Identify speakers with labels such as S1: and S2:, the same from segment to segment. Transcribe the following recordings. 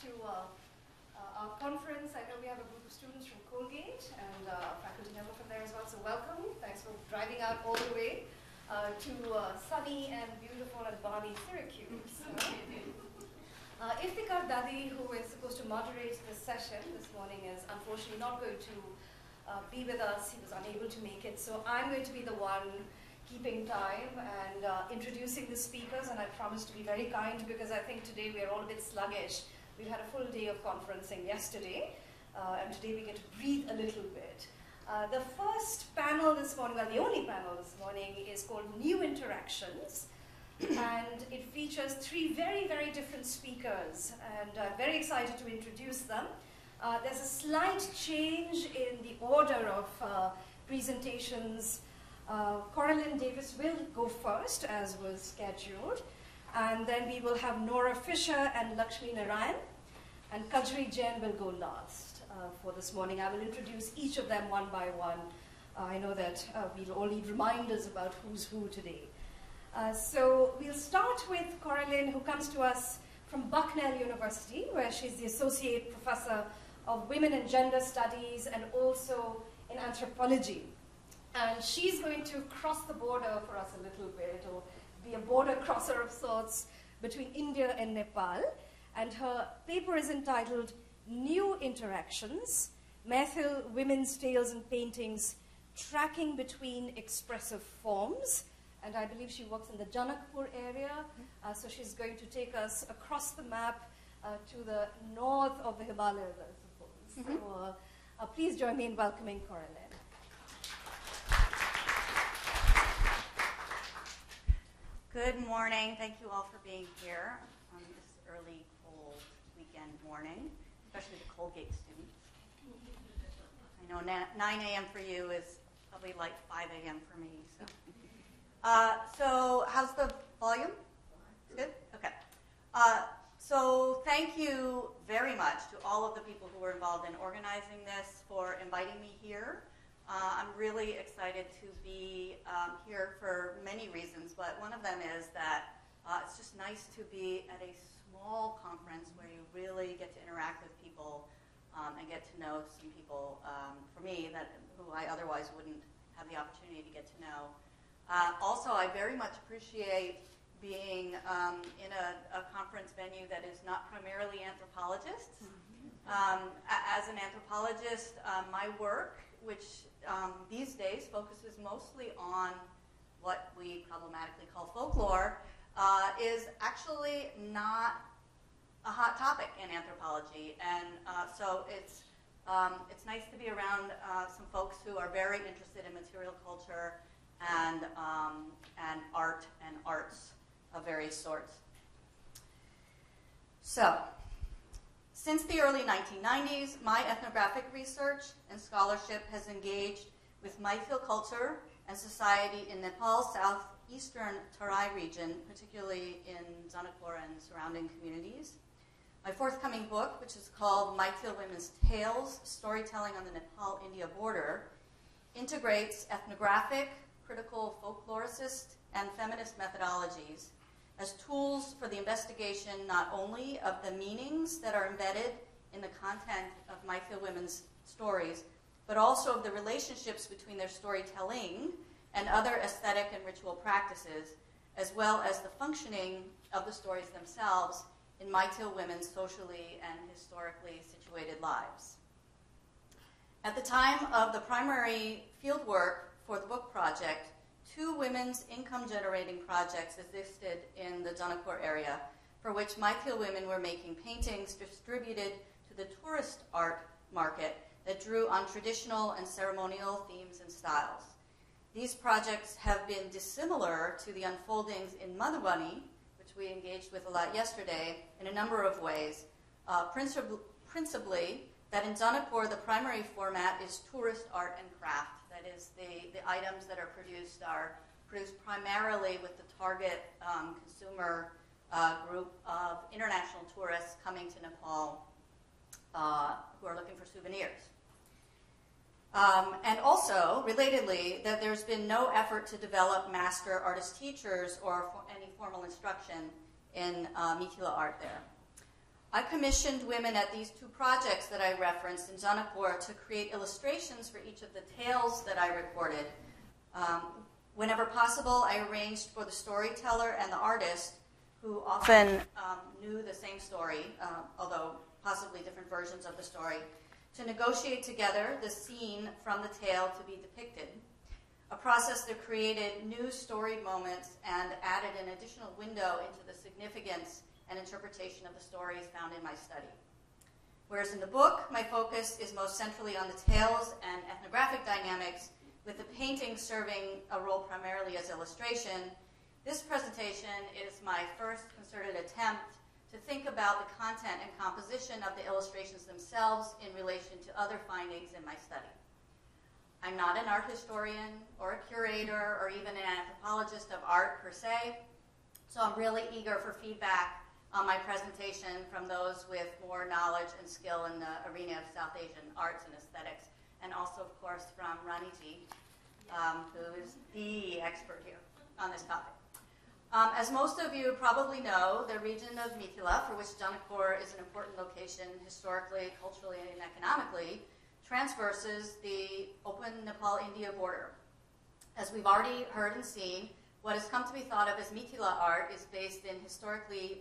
S1: to our conference. I know we have a group of students from Colgate and a faculty member from there as well, so welcome. Thanks for driving out all the way to sunny and beautiful and balmy Syracuse. Iftikhar Dadi, who is supposed to moderate this session this morning, is unfortunately not going to be with us. He was unable to make it, so I'm going to be the one keeping time and introducing the speakers, and I promise to be very kind because I think today we are all a bit sluggish. We've had a full day of conferencing yesterday, and today we get to breathe a little bit. The first panel this morning, well, the only panel this morning, is called New Interactions, and it features three very, very different speakers, and I'm very excited to introduce them. There's a slight change in the order of presentations. Coraline Davis will go first, as was scheduled, and then we will have Nora Fisher and Lakshmi Narayan, and Kajri Jain will go last for this morning. I will introduce each of them one by one. I know that we'll all need reminders about who's who today. So we'll start with Coraline, who comes to us from Bucknell University, where she's the Associate Professor of Women and Gender Studies and also in Anthropology. And she's going to cross the border for us a little bit, or be a border crosser of sorts between India and Nepal. And her paper is entitled New Interactions, Maithil Women's Tales and Paintings, Tracking Between Expressive Forms. And I believe she works in the Janakpur area, so she's going to take us across the map to the north of the Himalayas, I suppose. So please join me in welcoming Coraline.
S2: Good morning. Thank you all for being here on this early, cold weekend morning, especially the Colgate students. I know 9 a.m. for you is probably like 5 a.m. for me. So how's the volume? Good? Okay. So thank you very much to all of the people who were involved in organizing this, for inviting me here. I'm really excited to be here for many reasons, but one of them is that it's just nice to be at a small conference where you really get to interact with people and get to know some people, for me, who I otherwise wouldn't have the opportunity to get to know. Also, I very much appreciate being in a conference venue that is not primarily anthropologists. As an anthropologist, my work, which these days focuses mostly on what we problematically call folklore, is actually not a hot topic in anthropology. And so it's nice to be around some folks who are very interested in material culture and art and arts of various sorts. So, since the early 1990s, my ethnographic research and scholarship has engaged with Maithil culture and society in Nepal's southeastern Tarai region, particularly in Janakpur and surrounding communities. My forthcoming book, which is called Maithil Women's Tales, Storytelling on the Nepal-India Border, integrates ethnographic, critical folkloricist, and feminist methodologies as tools for the investigation not only of the meanings that are embedded in the content of Maithil women's stories, but also of the relationships between their storytelling and other aesthetic and ritual practices, as well as the functioning of the stories themselves in Maithil women's socially and historically situated lives. At the time of the primary fieldwork for the book project, 2 women's income-generating projects existed in the Janakpur area, for which Maithil women were making paintings distributed to the tourist art market that drew on traditional and ceremonial themes and styles. These projects have been dissimilar to the unfoldings in Madhubani, which we engaged with a lot yesterday, in a number of ways. Principally, that in Janakpur, the primary format is tourist art and craft. That is, the items that are produced primarily with the target consumer group of international tourists coming to Nepal who are looking for souvenirs. And also, relatedly, that there's been no effort to develop master artist teachers or any formal instruction in Mithila art there. I commissioned women at these two projects that I referenced in Janakpur to create illustrations for each of the tales that I recorded. Whenever possible, I arranged for the storyteller and the artist, who often knew the same story, although possibly different versions of the story, to negotiate together the scene from the tale to be depicted, a process that created new storied moments and added an additional window into the significance and interpretation of the stories found in my study. Whereas in the book, my focus is most centrally on the tales and ethnographic dynamics, with the painting serving a role primarily as illustration, this presentation is my first concerted attempt to think about the content and composition of the illustrations themselves in relation to other findings in my study. I'm not an art historian or a curator or even an anthropologist of art per se, so I'm really eager for feedback on my presentation from those with more knowledge and skill in the arena of South Asian arts and aesthetics, and also, of course, from Raniji, who is the expert here on this topic. As most of you probably know, the region of Mithila, for which Janakpur is an important location historically, culturally, and economically, transverses the open Nepal-India border. As we've already heard and seen, what has come to be thought of as Mithila art is based in historically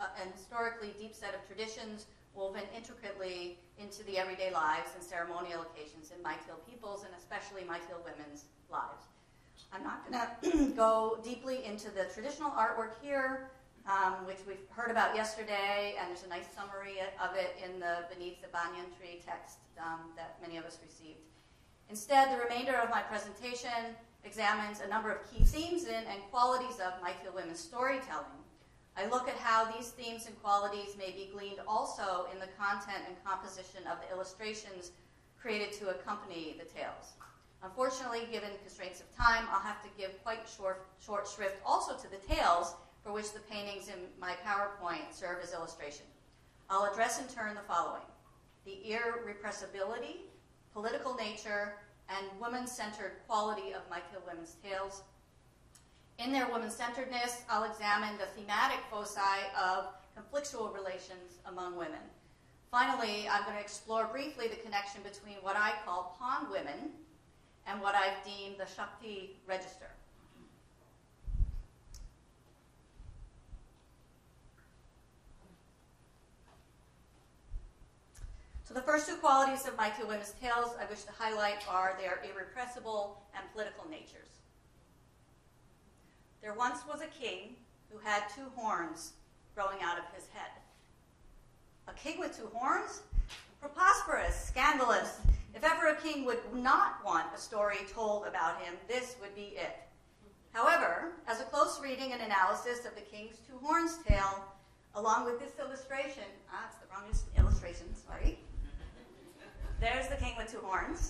S2: deep set of traditions woven intricately into the everyday lives and ceremonial occasions in Maithil peoples, and especially Maithil women's lives. I'm not going to go deeply into the traditional artwork here, which we've heard about yesterday, and there's a nice summary of it in the Beneath the Banyan Tree text that many of us received. Instead, the remainder of my presentation examines a number of key themes and qualities of Maithil women's storytelling. I look at how these themes and qualities may be gleaned also in the content and composition of the illustrations created to accompany the tales. Unfortunately, given constraints of time, I'll have to give quite short shrift also to the tales, for which the paintings in my PowerPoint serve as illustration. I'll address in turn the following: the irrepressibility, political nature, and woman-centered quality of Maithil women's tales. In their woman-centeredness, I'll examine the thematic foci of conflictual relations among women. Finally, I'm going to explore briefly the connection between what I call pawn women and what I've deemed the Shakti register. So the first two qualities of Maithil women's tales I wish to highlight are their irrepressible and political natures. There once was a king who had two horns growing out of his head. A king with two horns? Preposterous, scandalous. If ever a king would not want a story told about him, this would be it. However, as a close reading and analysis of the King's Two Horns tale, along with this illustration, it's the wrong illustration, sorry. There's the king with two horns.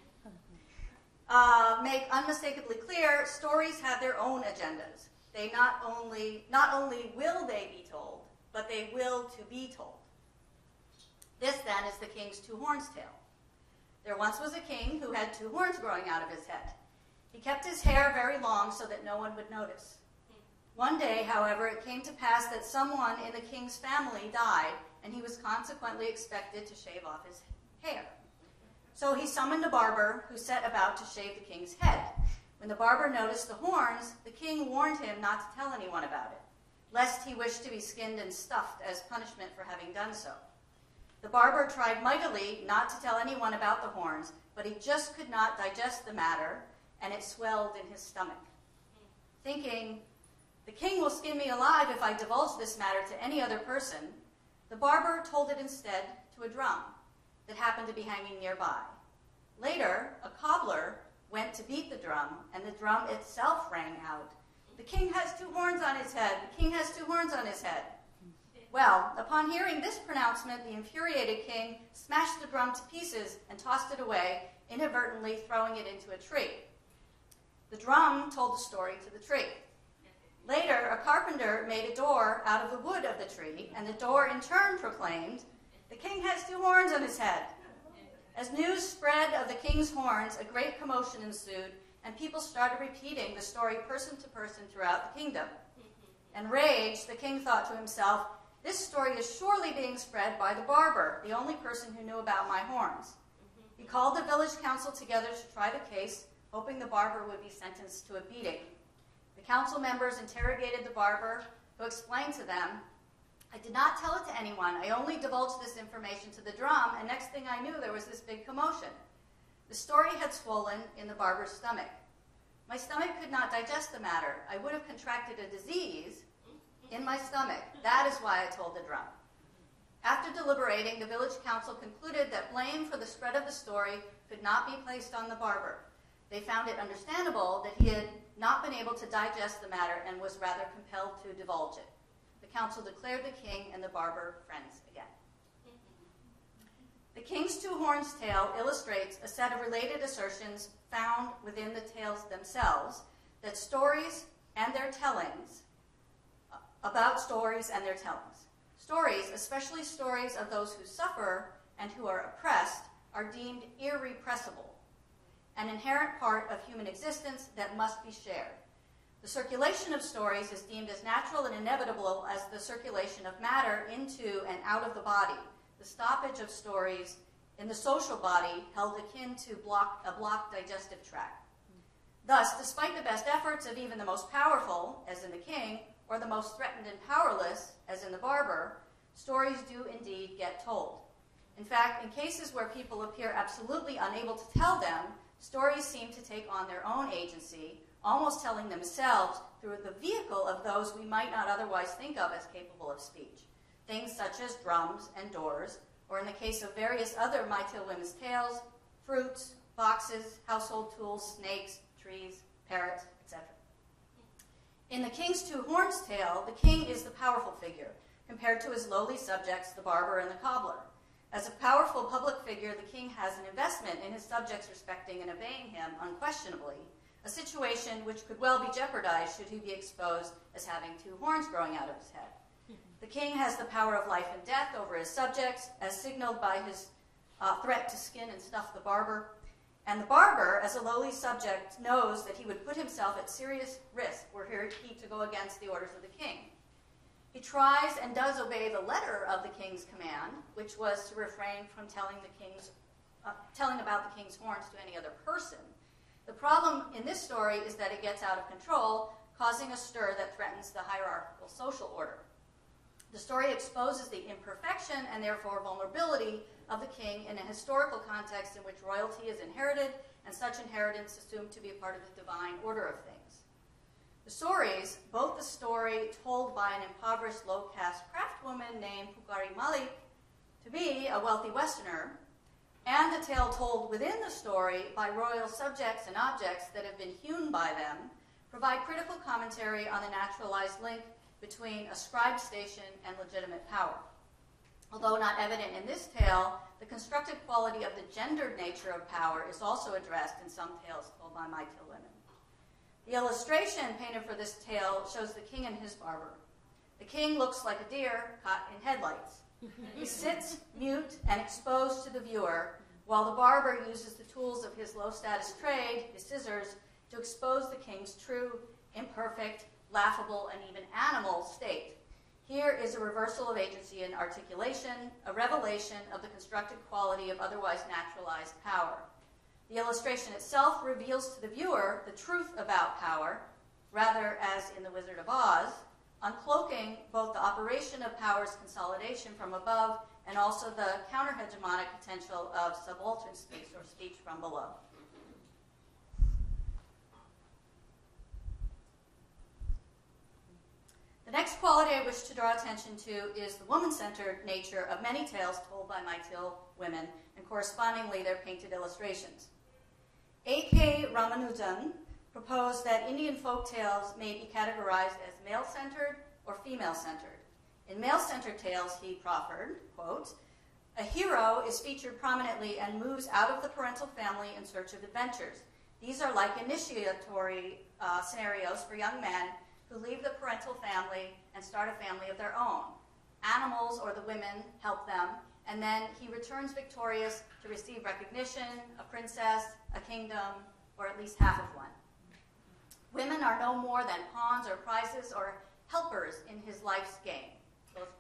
S2: Make unmistakably clear, stories have their own agendas. They not only will they be told, but they will to be told. This, then, is the King's Two Horns tale. There once was a king who had two horns growing out of his head. He kept his hair very long so that no one would notice. One day, however, it came to pass that someone in the king's family died, and he was consequently expected to shave off his hair. So he summoned a barber who set about to shave the king's head. When the barber noticed the horns, the king warned him not to tell anyone about it, lest he wished to be skinned and stuffed as punishment for having done so. The barber tried mightily not to tell anyone about the horns, but he just could not digest the matter, and it swelled in his stomach. Thinking, the king will skin me alive if I divulge this matter to any other person, the barber told it instead to a drum that happened to be hanging nearby. Later, a cobbler went to beat the drum, and the drum itself rang out, "The king has two horns on his head! The king has two horns on his head!" Well, upon hearing this pronouncement, the infuriated king smashed the drum to pieces and tossed it away, inadvertently throwing it into a tree. The drum told the story to the tree. Later, a carpenter made a door out of the wood of the tree, and the door in turn proclaimed, "The king has two horns on his head." As news spread of the king's horns, a great commotion ensued, and people started repeating the story person to person throughout the kingdom. Enraged, the king thought to himself, This story is surely being spread by the barber, the only person who knew about my horns. He called the village council together to try the case, hoping the barber would be sentenced to a beating. The council members interrogated the barber, who explained to them, "I did not tell it to anyone. I only divulged this information to the drum, and next thing I knew, there was this big commotion." The story had swollen in the barber's stomach. My stomach could not digest the matter. I would have contracted a disease in my stomach. That is why I told the drum. After deliberating, the village council concluded that blame for the spread of the story could not be placed on the barber. They found it understandable that he had not been able to digest the matter and was rather compelled to divulge it. The council declared the king and the barber friends again. The King's Two Horns tale illustrates a set of related assertions found within the tales themselves, that stories and their tellings, about stories and their tellings. Stories, especially stories of those who suffer and who are oppressed, are deemed irrepressible, an inherent part of human existence that must be shared. The circulation of stories is deemed as natural and inevitable as the circulation of matter into and out of the body. The stoppage of stories in the social body held akin to a blocked digestive tract. Thus, despite the best efforts of even the most powerful, as in the king, or the most threatened and powerless, as in the barber, stories do indeed get told. In fact, in cases where people appear absolutely unable to tell them, stories seem to take on their own agency, almost telling themselves through the vehicle of those we might not otherwise think of as capable of speech. Things such as drums and doors, or in the case of various other My Tale Women's tales, fruits, boxes, household tools, snakes, trees, parrots, etc. In the King's Two Horns tale, the king is the powerful figure, compared to his lowly subjects, the barber and the cobbler. As a powerful public figure, the king has an investment in his subjects respecting and obeying him unquestionably, a situation which could well be jeopardized should he be exposed as having two horns growing out of his head. The king has the power of life and death over his subjects, as signaled by his threat to skin and stuff the barber. And the barber, as a lowly subject, knows that he would put himself at serious risk were he to go against the orders of the king. He tries and does obey the letter of the king's command, which was to refrain from telling about the king's horns to any other person. The problem in this story is that it gets out of control, causing a stir that threatens the hierarchical social order. The story exposes the imperfection and therefore vulnerability of the king in a historical context in which royalty is inherited and such inheritance assumed to be a part of the divine order of things. The stories, both the story told by an impoverished low-caste craftswoman named Pukari Malik to be a wealthy Westerner, and the tale told within the story by royal subjects and objects that have been hewn by them, provide critical commentary on the naturalized link between ascribed station and legitimate power. Although not evident in this tale, the constructed quality of the gendered nature of power is also addressed in some tales told by My Tale Women. The illustration painted for this tale shows the king and his barber. The king looks like a deer caught in headlights. He sits mute and exposed to the viewer, while the barber uses the tools of his low-status trade, his scissors, to expose the king's true, imperfect, laughable, and even animal state. Here is a reversal of agency and articulation, a revelation of the constructed quality of otherwise naturalized power. The illustration itself reveals to the viewer the truth about power, rather as in The Wizard of Oz, uncloaking both the operation of power's consolidation from above and also the counter-hegemonic potential of subaltern speech or speech from below. The next quality I wish to draw attention to is the woman-centered nature of many tales told by My Tale Women, and correspondingly their painted illustrations. A.K. Ramanujan proposed that Indian folk tales may be categorized as male-centered or female-centered. In male-centered tales, he proffered, quote, "A hero is featured prominently and moves out of the parental family in search of adventures. These are like initiatory scenarios for young men who leave the parental family and start a family of their own. Animals or the women help them, and then he returns victorious to receive recognition, a princess, a kingdom, or at least half of one. Women are no more than pawns or prizes or helpers in his life's game." Close quote. That's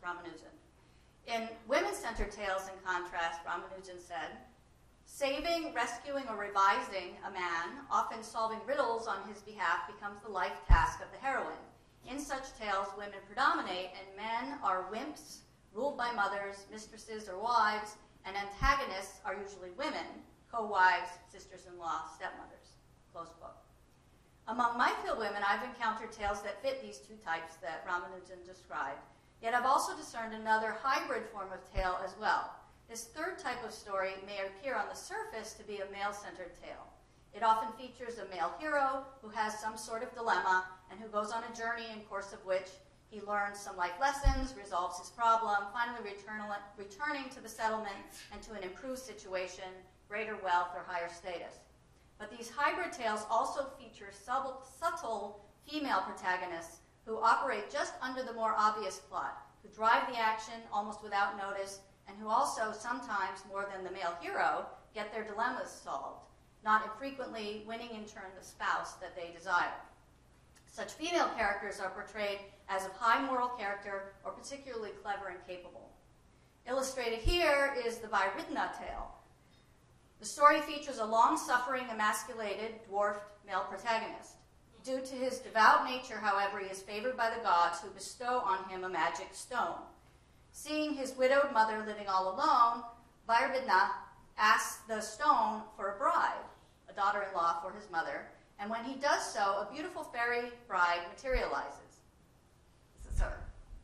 S2: Ramanujan. In women-centered tales, in contrast, Ramanujan said, saving, rescuing, or revising a man, often solving riddles on his behalf, becomes the life task of the heroine. In such tales, women predominate, and men are wimps, ruled by mothers, mistresses, or wives, and antagonists are usually women, co-wives, sisters-in-law, stepmothers. Close quote. Among my field women, I've encountered tales that fit these two types that Ramanujan described, yet I've also discerned another hybrid form of tale as well. This third type of story may appear on the surface to be a male-centered tale. It often features a male hero who has some sort of dilemma and who goes on a journey in course of which he learns some life lessons, resolves his problem, finally returning to the settlement and to an improved situation, greater wealth, or higher status. But these hybrid tales also feature subtle female protagonists who operate just under the more obvious plot, who drive the action almost without notice, and who also, sometimes more than the male hero, get their dilemmas solved, not infrequently winning in turn the spouse that they desire. Such female characters are portrayed as of high moral character or particularly clever and capable. Illustrated here is the Vairvidna tale. The story features a long-suffering, emasculated, dwarfed male protagonist. Due to his devout nature, however, he is favored by the gods who bestow on him a magic stone. Seeing his widowed mother living all alone, Vairvidna asks the stone for a bride, a daughter-in-law for his mother, and when he does so, a beautiful fairy bride materializes. This is her.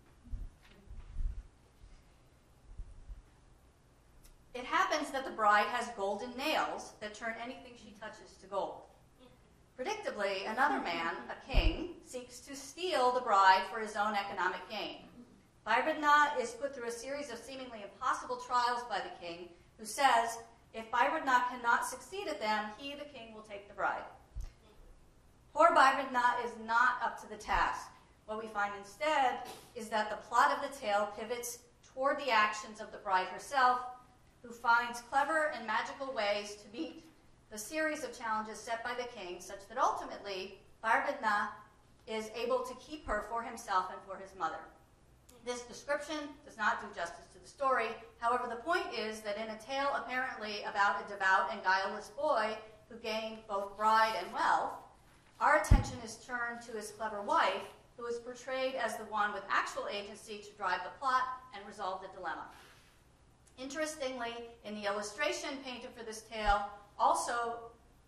S2: It happens that the bride has golden nails that turn anything she touches to gold. Predictably, another man, a king, seeks to steal the bride for his own economic gain. Vairvidna is put through a series of seemingly impossible trials by the king, who says, if Vairvidna cannot succeed at them, he, the king, will take the bride. Poor Vairvidna is not up to the task. What we find instead is that the plot of the tale pivots toward the actions of the bride herself, who finds clever and magical ways to meet the series of challenges set by the king, such that ultimately Vairvidna is able to keep her for himself and for his mother. This description does not do justice to the story. However, the point is that in a tale apparently about a devout and guileless boy who gained both bride and wealth, our attention is turned to his clever wife, who is portrayed as the one with actual agency to drive the plot and resolve the dilemma. Interestingly, the illustration painted for this tale also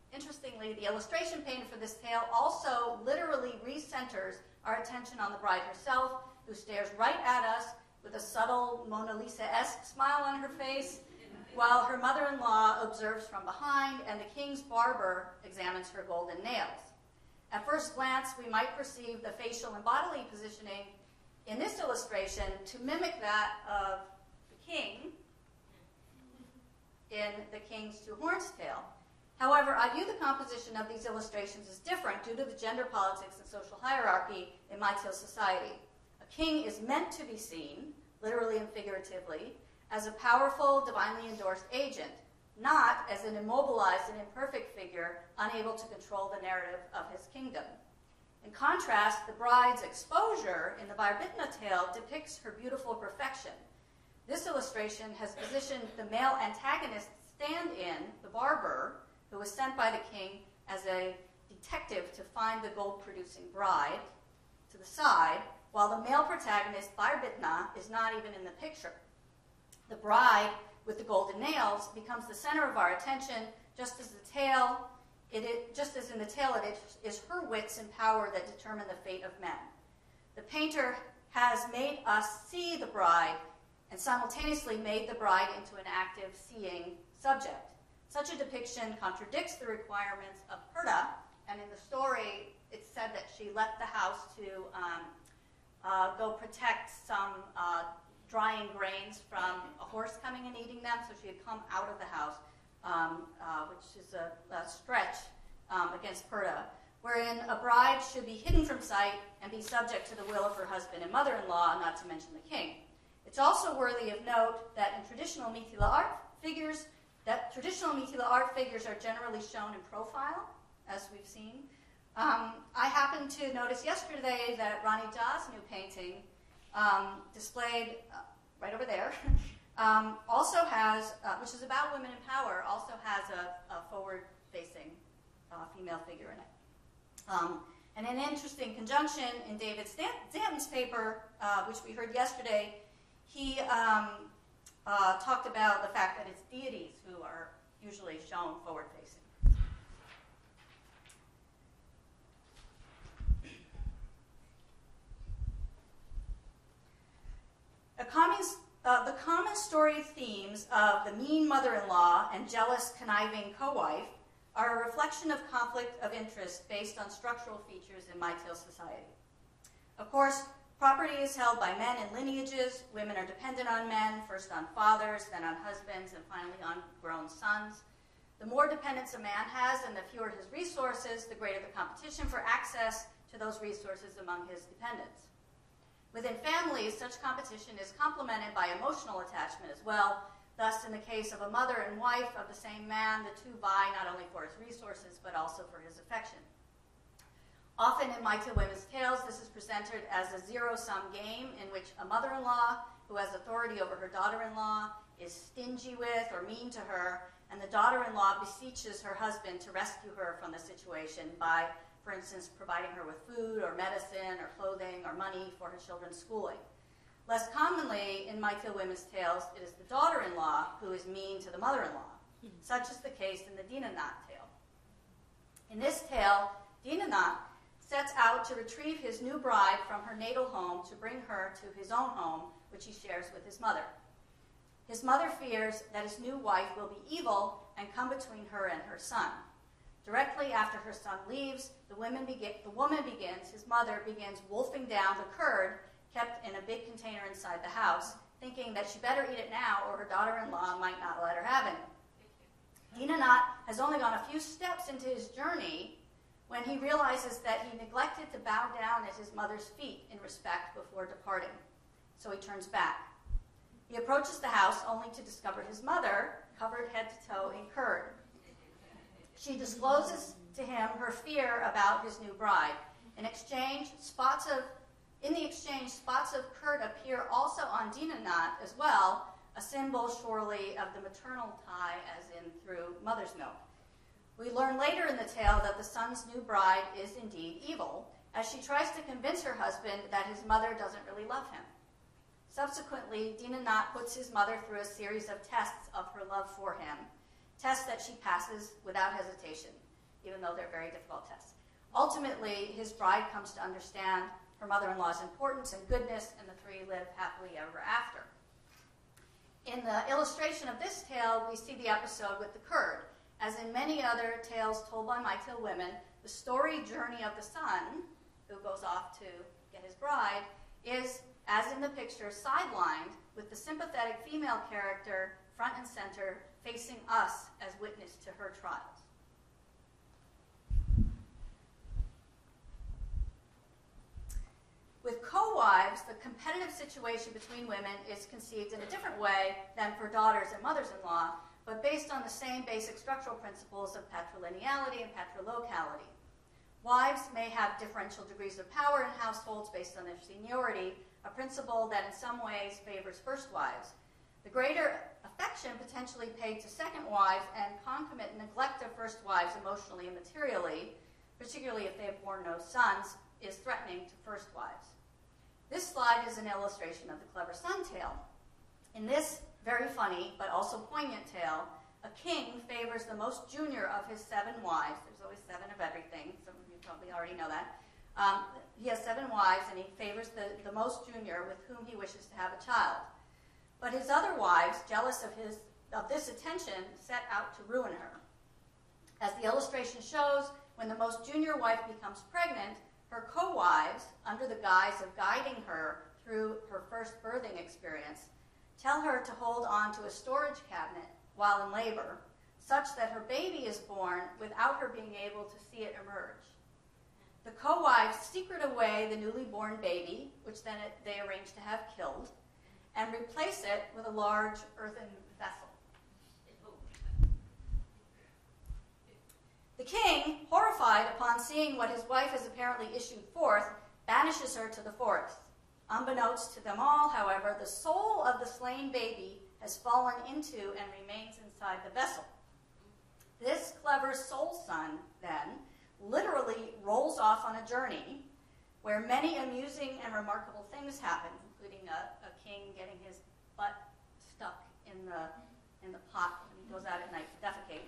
S2: literally recenters our attention on the bride herself, who stares right at us with a subtle Mona Lisa-esque smile on her face, while her mother-in-law observes from behind and the king's barber examines her golden nails. At first glance, we might perceive the facial and bodily positioning in this illustration to mimic that of the king in the King's Two Horns tale. However, I view the composition of these illustrations as different due to the gender politics and social hierarchy in my tale society. A king is meant to be seen, literally and figuratively, as a powerful, divinely endorsed agent, not as an immobilized and imperfect figure unable to control the narrative of his kingdom. In contrast, the bride's exposure in the Vairvidna tale depicts her beautiful perfection. This illustration has positioned the male antagonist stand-in, the barber, who was sent by the king as a detective to find the gold-producing bride, to the side, while the male protagonist, Vairvidna, is not even in the picture. The bride, with the golden nails, becomes the center of our attention, just as in the tale it is her wits and power that determine the fate of men. The painter has made us see the bride and simultaneously made the bride into an active, seeing subject. Such a depiction contradicts the requirements of Purta, and in the story, it's said that she left the house to go protect some drying grains from a horse coming and eating them, so she had come out of the house, which is a stretch against Purta, wherein a bride should be hidden from sight and be subject to the will of her husband and mother-in-law, not to mention the king. It's also worthy of note that in traditional Mithila art figures are generally shown in profile, as we've seen. I happened to notice yesterday that Rani Jha's new painting displayed right over there, also has, which is about women in power, also has a forward-facing female figure in it. And an interesting conjunction in David Stanton's paper, which we heard yesterday, he talked about the fact that it's deities who are usually shown forward-facing. The common story themes of the mean mother-in-law and jealous, conniving co-wife are a reflection of conflict of interest based on structural features in my tale society. Of course, property is held by men in lineages. Women are dependent on men, first on fathers, then on husbands, and finally on grown sons. The more dependence a man has and the fewer his resources, the greater the competition for access to those resources among his dependents. Within families, such competition is complemented by emotional attachment as well. Thus, in the case of a mother and wife of the same man, the two vie not only for his resources, but also for his affection. Often in my two women's tales, this is presented as a zero-sum game in which a mother-in-law who has authority over her daughter-in-law is stingy with or mean to her, and the daughter-in-law beseeches her husband to rescue her from the situation by, for instance, providing her with food or medicine or clothing or money for her children's schooling. Less commonly, in my two women's tales, it is the daughter-in-law who is mean to the mother-in-law. Such is the case in the Dinanath tale. In this tale, Dinanath sets out to retrieve his new bride from her natal home to bring her to his own home, which he shares with his mother. His mother fears that his new wife will be evil and come between her and her son. Directly after her son leaves, his mother begins wolfing down the curd kept in a big container inside the house, thinking that she better eat it now or her daughter-in-law might not let her have it. Dinanath has only gone a few steps into his journey when he realizes that he neglected to bow down at his mother's feet in respect before departing. So he turns back. He approaches the house only to discover his mother covered head to toe in curd. She discloses to him her fear about his new bride. In the exchange, spots of curd appear also on Dinanath as well, a symbol surely of the maternal tie as in through mother's milk. We learn later in the tale that the son's new bride is indeed evil, as she tries to convince her husband that his mother doesn't really love him. Subsequently, Dinanath puts his mother through a series of tests of her love for him, tests that she passes without hesitation, even though they're very difficult tests. Ultimately, his bride comes to understand her mother-in-law's importance and goodness, and the three live happily ever after. In the illustration of this tale, we see the episode with the curd. As in many other tales told by my tale women, the story journey of the son, who goes off to get his bride, is, as in the picture, sidelined with the sympathetic female character front and center, facing us as witness to her trials. With co-wives, the competitive situation between women is conceived in a different way than for daughters and mothers-in-law, but based on the same basic structural principles of patrilineality and patrilocality. Wives may have differential degrees of power in households based on their seniority, a principle that in some ways favors first wives. The greater affection potentially paid to second wives and concomitant neglect of first wives emotionally and materially, particularly if they have borne no sons, is threatening to first wives. This slide is an illustration of the Clever Son tale. In this very funny but also poignant tale, a king favors the most junior of his 7 wives. There's always 7 of everything. Some of you probably already know that. He has 7 wives, and he favors the most junior with whom he wishes to have a child. But his other wives, jealous of this attention, set out to ruin her. As the illustration shows, when the most junior wife becomes pregnant, her co-wives, under the guise of guiding her through her first birthing experience, tell her to hold on to a storage cabinet while in labor, such that her baby is born without her being able to see it emerge. The co-wives secret away the newly born baby, which then they arrange to have killed, and replace it with a large earthen vessel. The king, horrified upon seeing what his wife has apparently issued forth, banishes her to the forest. Unbeknownst to them all, however, the soul of the slain baby has fallen into and remains inside the vessel. This clever soul son, then, literally rolls off on a journey where many amusing and remarkable things happen, including a king getting his butt stuck in the pot when he goes out at night to defecate.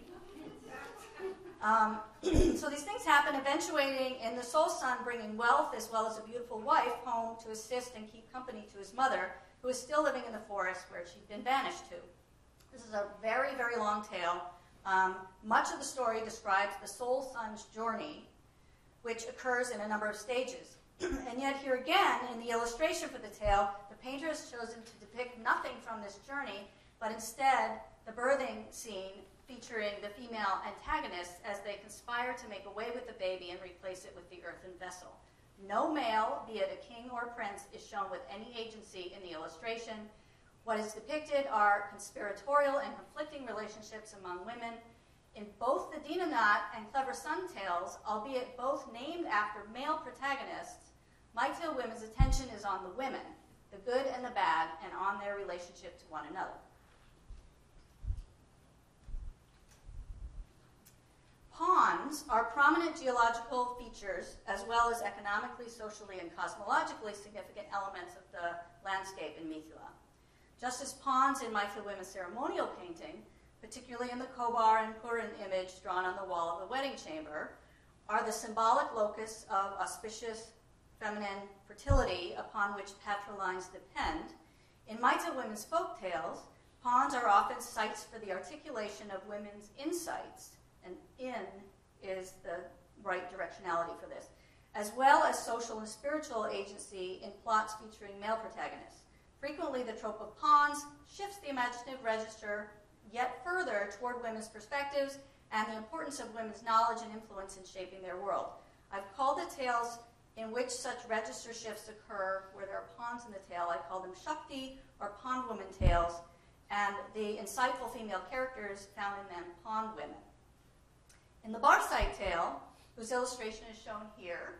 S2: So these things happen, eventuating in the soul son bringing wealth as well as a beautiful wife home to assist and keep company to his mother, who is still living in the forest where she'd been banished to. This is a very, very long tale. Much of the story describes the soul son's journey, which occurs in a number of stages. And yet here again, in the illustration for the tale, the painter has chosen to depict nothing from this journey, but instead the birthing scene featuring the female antagonists as they conspire to make away with the baby and replace it with the earthen vessel. No male, be it a king or prince, is shown with any agency in the illustration. What is depicted are conspiratorial and conflicting relationships among women. In both the Dinanath and Clever Son tales, albeit both named after male protagonists, My Tale Women's attention is on the women, the good and the bad, and on their relationship to one another. Ponds are prominent geological features as well as economically, socially, and cosmologically significant elements of the landscape in Mithila. Just as ponds in My Tale Women's ceremonial painting, particularly in the Kobar and Purin image drawn on the wall of the wedding chamber, are the symbolic locus of auspicious feminine fertility upon which patriline's depend. In My Tale Women's folk tales, ponds are often sites for the articulation of women's insights, and in is the right directionality for this, as well as social and spiritual agency in plots featuring male protagonists. Frequently, the trope of ponds shifts the imaginative register yet further toward women's perspectives and the importance of women's knowledge and influence in shaping their world. I've called the tales in which such register shifts occur, where there are ponds in the tale, I call them Shakti or pond woman tales, and the insightful female characters found in them pond women. In the Barside tale, whose illustration is shown here,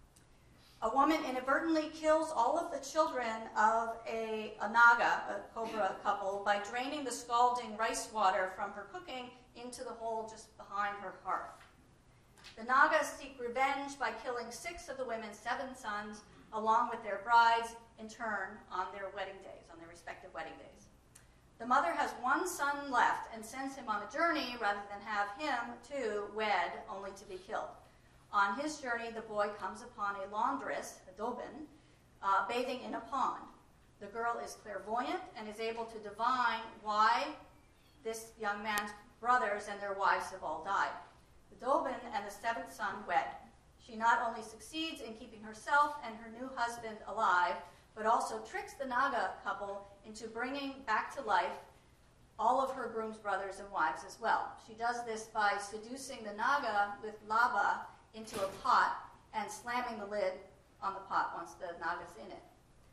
S2: a woman inadvertently kills all of the children of a naga, a cobra couple, by draining the scalding rice water from her cooking into the hole just behind her hearth. The Nagas seek revenge by killing 6 of the women's 7 sons, along with their brides, in turn, on their wedding days, on their respective wedding days. The mother has 1 son left and sends him on a journey rather than have him, too, wed, only to be killed. On his journey, the boy comes upon a laundress, a dobin, bathing in a pond. The girl is clairvoyant and is able to divine why this young man's brothers and their wives have all died. The dobin and the 7th son wed. She not only succeeds in keeping herself and her new husband alive, but also tricks the Naga couple into bringing back to life all of her groom's brothers and wives as well. She does this by seducing the Naga with lava into a pot and slamming the lid on the pot once the Naga's in it.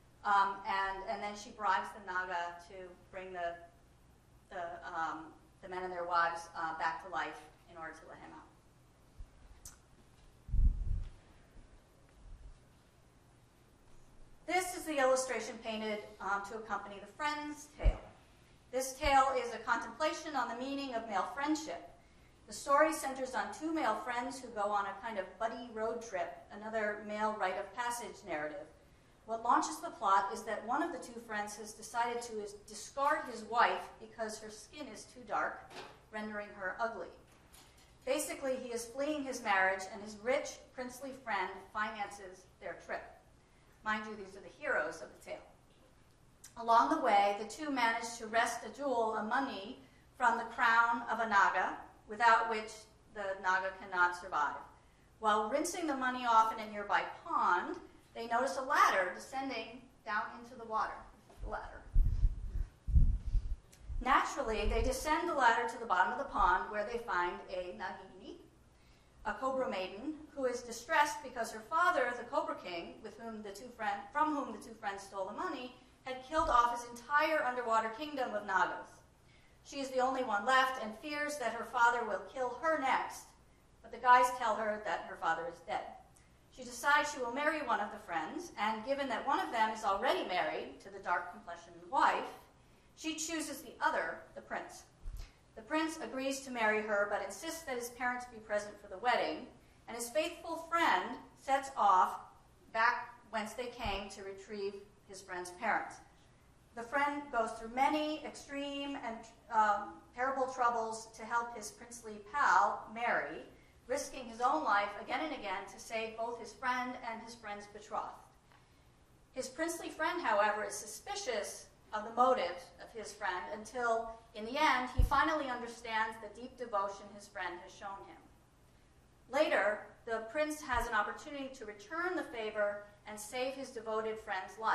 S2: And then she bribes the Naga to bring the men and their wives back to life in order to let him out. This is the illustration painted to accompany the Friends tale. This tale is a contemplation on the meaning of male friendship. The story centers on 2 male friends who go on a kind of buddy road trip, another male rite of passage narrative. What launches the plot is that one of the 2 friends has decided to discard his wife because her skin is too dark, rendering her ugly. Basically, he is fleeing his marriage, and his rich, princely friend finances their trip. Mind you, these are the heroes of the tale. Along the way, the 2 manage to wrest a jewel, a money, from the crown of a Naga, without which the Naga cannot survive. While rinsing the money off in a nearby pond, they notice a ladder descending down into the water. This is the ladder. Naturally, they descend the ladder to the bottom of the pond, where they find a Nagini, a cobra maiden, who is distressed because her father, the Cobra King, from whom the 2 friends stole the money, had killed off his entire underwater kingdom of Nagas. She is the only one left and fears that her father will kill her next, but the guys tell her that her father is dead. she decides she will marry one of the friends, and given that one of them is already married to the dark-complexioned wife, she chooses the other, the prince. The prince agrees to marry her, but insists that his parents be present for the wedding, and his faithful friend sets off back whence they came to retrieve his friend's parents. The friend goes through many extreme and terrible troubles to help his princely pal marry, risking his own life again and again to save both his friend and his friend's betrothed. His princely friend, however, is suspicious of the motives of his friend until, in the end, he finally understands the deep devotion his friend has shown him. Later, the prince has an opportunity to return the favor and save his devoted friend's life.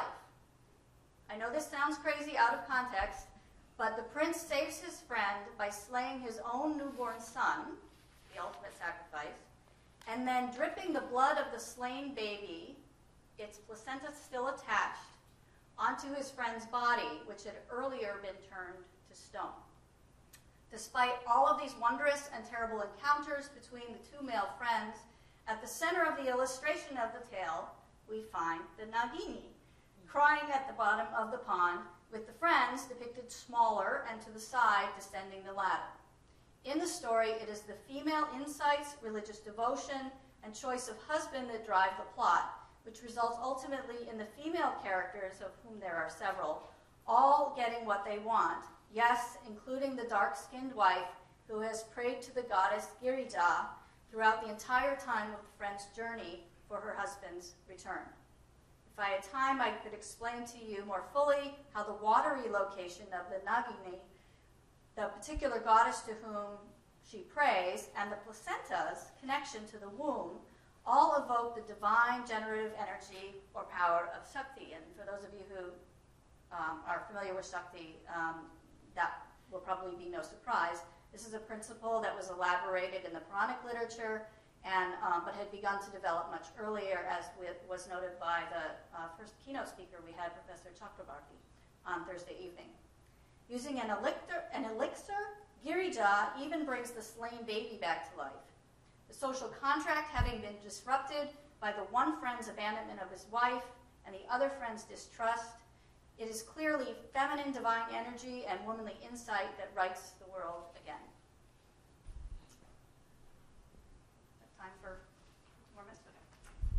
S2: I know this sounds crazy out of context, but the prince saves his friend by slaying his own newborn son, the ultimate sacrifice, and then dripping the blood of the slain baby, its placenta still attached, onto his friend's body, which had earlier been turned to stone. Despite all of these wondrous and terrible encounters between the two male friends, at the center of the illustration of the tale, we find the Nagini, crying at the bottom of the pond, with the friends depicted smaller and to the side descending the ladder. In the story, it is the female insights, religious devotion, and choice of husband that drive the plot, which results ultimately in the female characters, of whom there are several, all getting what they want, yes, including the dark-skinned wife who has prayed to the goddess Girija throughout the entire time of the friend's journey for her husband's return. If I had time, I could explain to you more fully how the watery location of the Nagini, the particular goddess to whom she prays, and the placenta's connection to the womb all evoke the divine generative energy or power of Shakti. And for those of you who are familiar with Shakti, that will probably be no surprise. This is a principle that was elaborated in the Puranic literature, but had begun to develop much earlier, as was noted by the first keynote speaker we had, Professor Chakrabarti, on Thursday evening. Using an elixir, Girija even brings the slain baby back to life. The social contract having been disrupted by the one friend's abandonment of his wife and the other friend's distrust, it is clearly feminine divine energy and womanly insight that rights the world again. Time for 2 more minutes? Okay.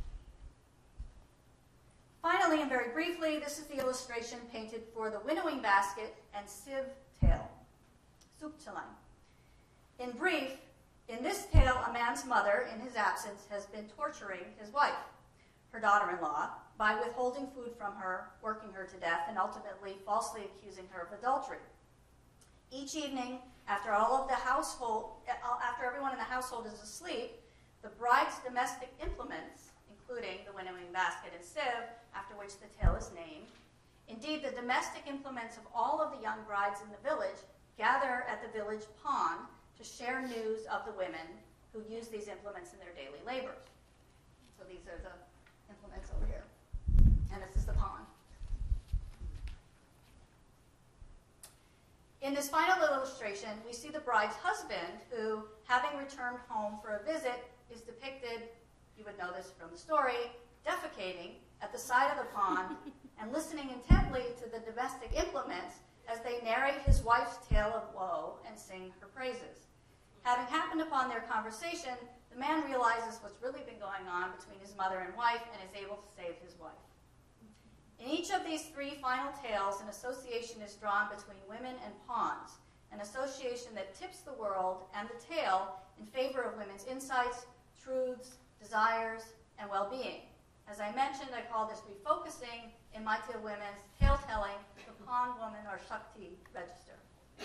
S2: Finally, and very briefly, this is the illustration painted for the winnowing basket and sieve tale, Sukchalan. In brief, in this tale, a man's mother, in his absence, has been torturing his wife, her daughter-in-law, by withholding food from her, working her to death, and ultimately falsely accusing her of adultery. Each evening, after everyone in the household is asleep, the bride's domestic implements, including the winnowing basket and sieve, after which the tale is named, indeed the domestic implements of all of the young brides in the village, gather at the village pond to share news of the women who use these implements in their daily labors. So these are the implements over here. And this is the pond. In this final illustration, we see the bride's husband who, having returned home for a visit, is depicted, you would know this from the story, defecating at the side of the pond and listening intently to the domestic implements as they narrate his wife's tale of woe and sing her praises. Having happened upon their conversation, the man realizes what's really been going on between his mother and wife and is able to save his wife. In each of these three final tales, an association is drawn between women and ponds, an association that tips the world and the tale in favor of women's insights, truths, desires, and well-being. As I mentioned, I call this refocusing in my tale women's tale-telling, the pond woman or Shakti register.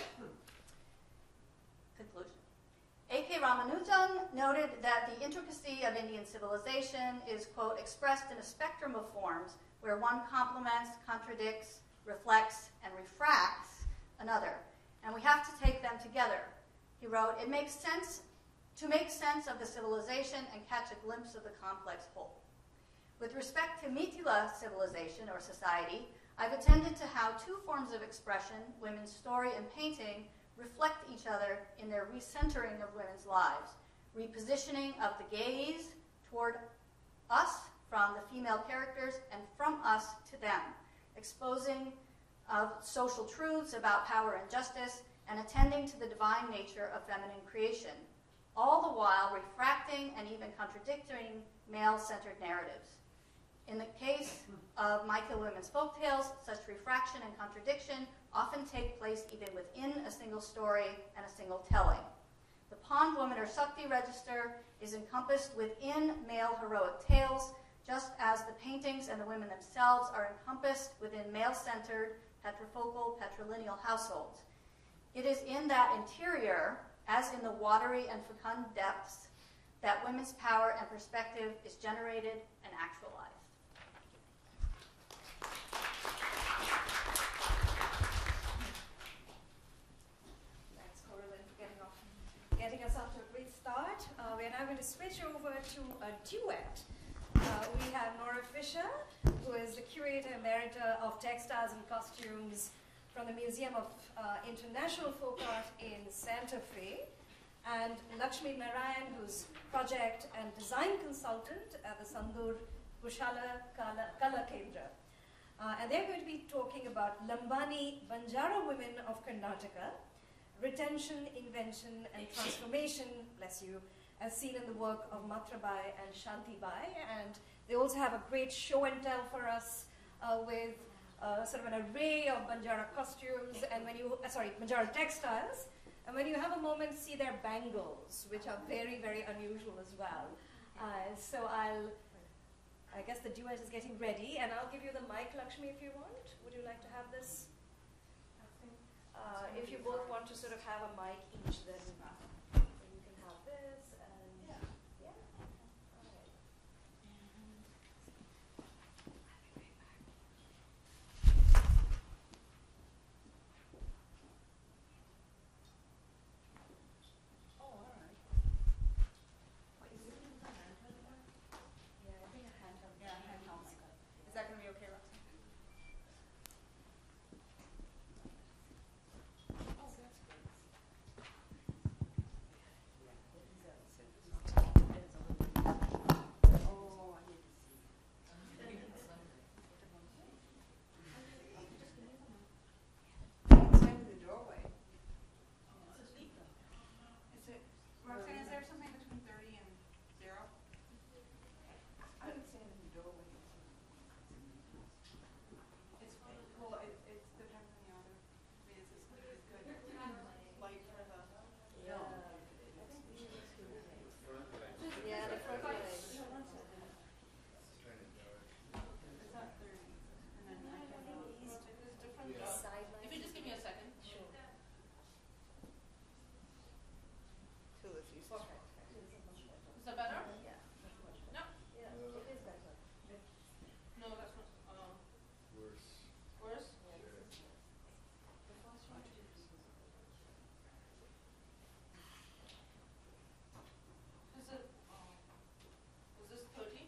S2: Conclusion. A.K. Ramanujan noted that the intricacy of Indian civilization is, quote, expressed in a spectrum of forms where one complements, contradicts, reflects, and refracts another, and we have to take them together. He wrote, it makes sense to make sense of the civilization and catch a glimpse of the complex whole. With respect to Mithila civilization or society, I've attended to how two forms of expression, women's story and painting, reflect each other in their recentering of women's lives, repositioning of the gaze toward us from the female characters and from us to them, exposing social truths about power and justice, and attending to the divine nature of feminine creation, all the while refracting and even contradicting male-centered narratives. In the case of My Kill Women's folktales, such refraction and contradiction often take place even within a single story and a single telling. The Pond Woman or Shakti register is encompassed within male heroic tales, just as the paintings and the women themselves are encompassed within male-centered, patrifocal, patrilineal households. It is in that interior, as in the watery and fecund depths, that women's power and perspective is generated and actualized.
S1: Thanks, Coraline, for getting us off to a great start. We're now going to switch over to a duet. We have Nora Fisher, who is the Curator Emerita of Textiles and Costumes from the Museum of International Folk Art in Santa Fe, and Lakshmi Narayan, who's project and design consultant at the Sandur Kushala Kala Kendra. And they're going to be talking about Lambani Banjara women of Karnataka, retention, invention, and transformation, bless you, as seen in the work of Matrabai and Shantibai. And they also have a great show and tell for us with sort of an array of Banjara costumes and Banjara textiles. And when you have a moment, see their bangles, which are very, very unusual as well. So I guess the duet is getting ready, and I'll give you the mic, Lakshmi, if you want. Would you like to have this? If you both want to sort of have a mic each, then you can have this. And yeah. All right.
S3: Is that going to be okay, Roxanne? Roxanne, is there something between 30 and 0? I would stand in the doorway. It's well, it depends on the other. I mean, it's good light for the film.
S1: Yeah, the front leg.
S3: It's not 30. And then I can go. There's different
S1: Sideline.
S3: If you just give me a second.
S1: Sure.
S3: Is that better?
S1: Yeah.
S3: No.
S1: Yeah, it is better.
S3: No, that's not.
S4: Worse.
S3: Worse? Is it? Is this 30?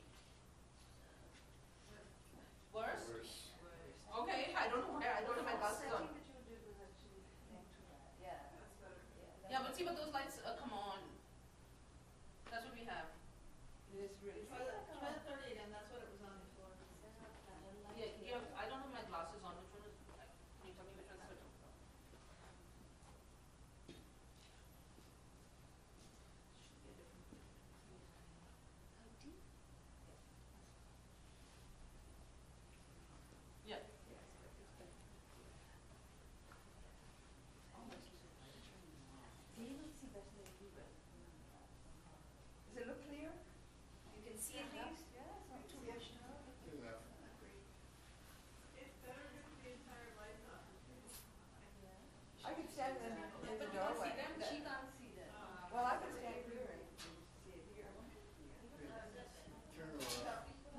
S3: Worse?
S4: Worse.
S3: Okay, I don't know why. I don't have my glasses on.
S1: Yeah.
S3: Yeah, but see, but those lights come on. That's what we have.
S5: It is really. Try the 30 and that's what it was on before.
S3: Yeah, I don't have my glasses on. Which one is? Can you tell me which one's which? Yeah.
S1: Does it look clear? You can see at least? Yeah, it's not too much now.
S4: Good enough.
S5: It's better if the entire light's on.
S1: I could stand in the doorway. She can't see them.
S5: Well, I can stand here.
S4: Turn around.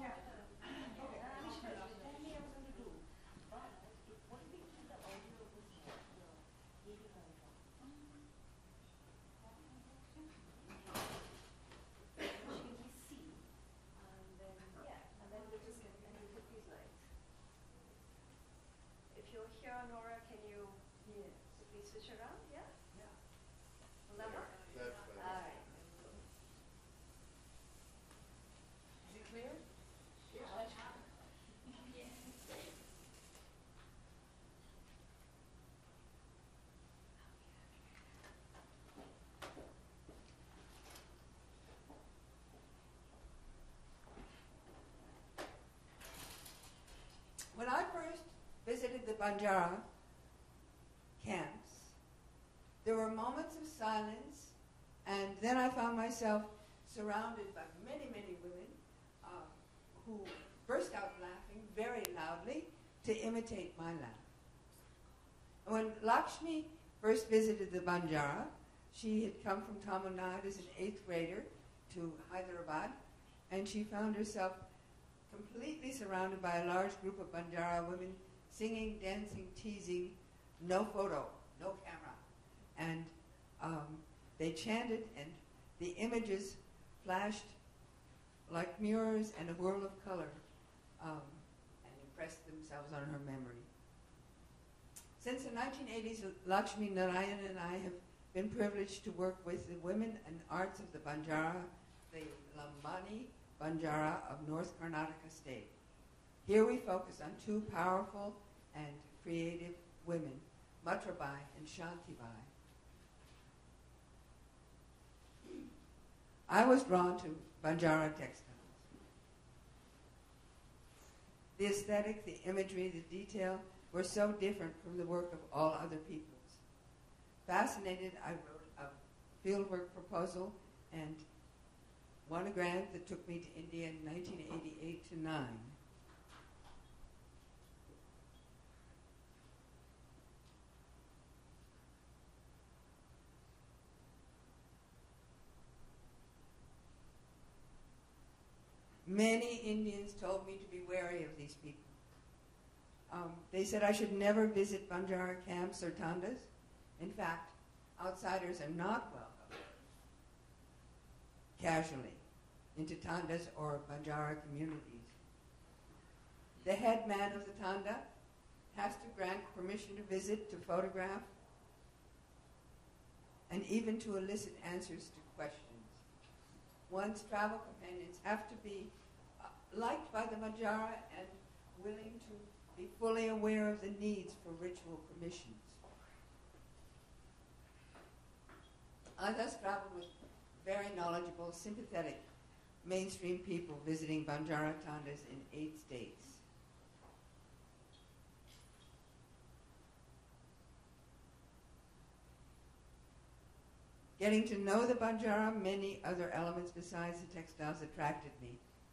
S1: If you're here, Nora, can you please switch around? Yeah? Will that work?
S4: That's
S1: All
S4: better.
S1: right.
S5: Is it clear?
S6: Banjara camps, there were moments of silence, and then I found myself surrounded by many, many women who burst out laughing very loudly to imitate my laugh. And when Lakshmi first visited the Banjara, she had come from Tamil Nadu as an 8th grader to Hyderabad, and she found herself completely surrounded by a large group of Banjara women singing, dancing, teasing, no photo, no camera. And they chanted, and the images flashed like mirrors and a whirl of color, and impressed themselves on her memory. Since the 1980s, Lakshmi Narayan and I have been privileged to work with the women and arts of the Banjara, the Lambani Banjara of North Karnataka state. Here we focus on two powerful and creative women, Matrabai and Shantibai. I was drawn to Banjara textiles. The aesthetic, the imagery, the detail were so different from the work of all other peoples. Fascinated, I wrote a fieldwork proposal and won a grant that took me to India in 1988 to 9. Many Indians told me to be wary of these people. They said I should never visit Banjara camps or tandas. In fact, outsiders are not welcome casually into tandas or Banjara communities. The head man of the tanda has to grant permission to visit, to photograph, and even to elicit answers to questions. One's travel companions have to be liked by the Banjara and willing to be fully aware of the needs for ritual permissions. I thus traveled with very knowledgeable, sympathetic, mainstream people visiting Banjara tandas in 8 states. Getting to know the Banjara, many other elements besides the textiles attracted me.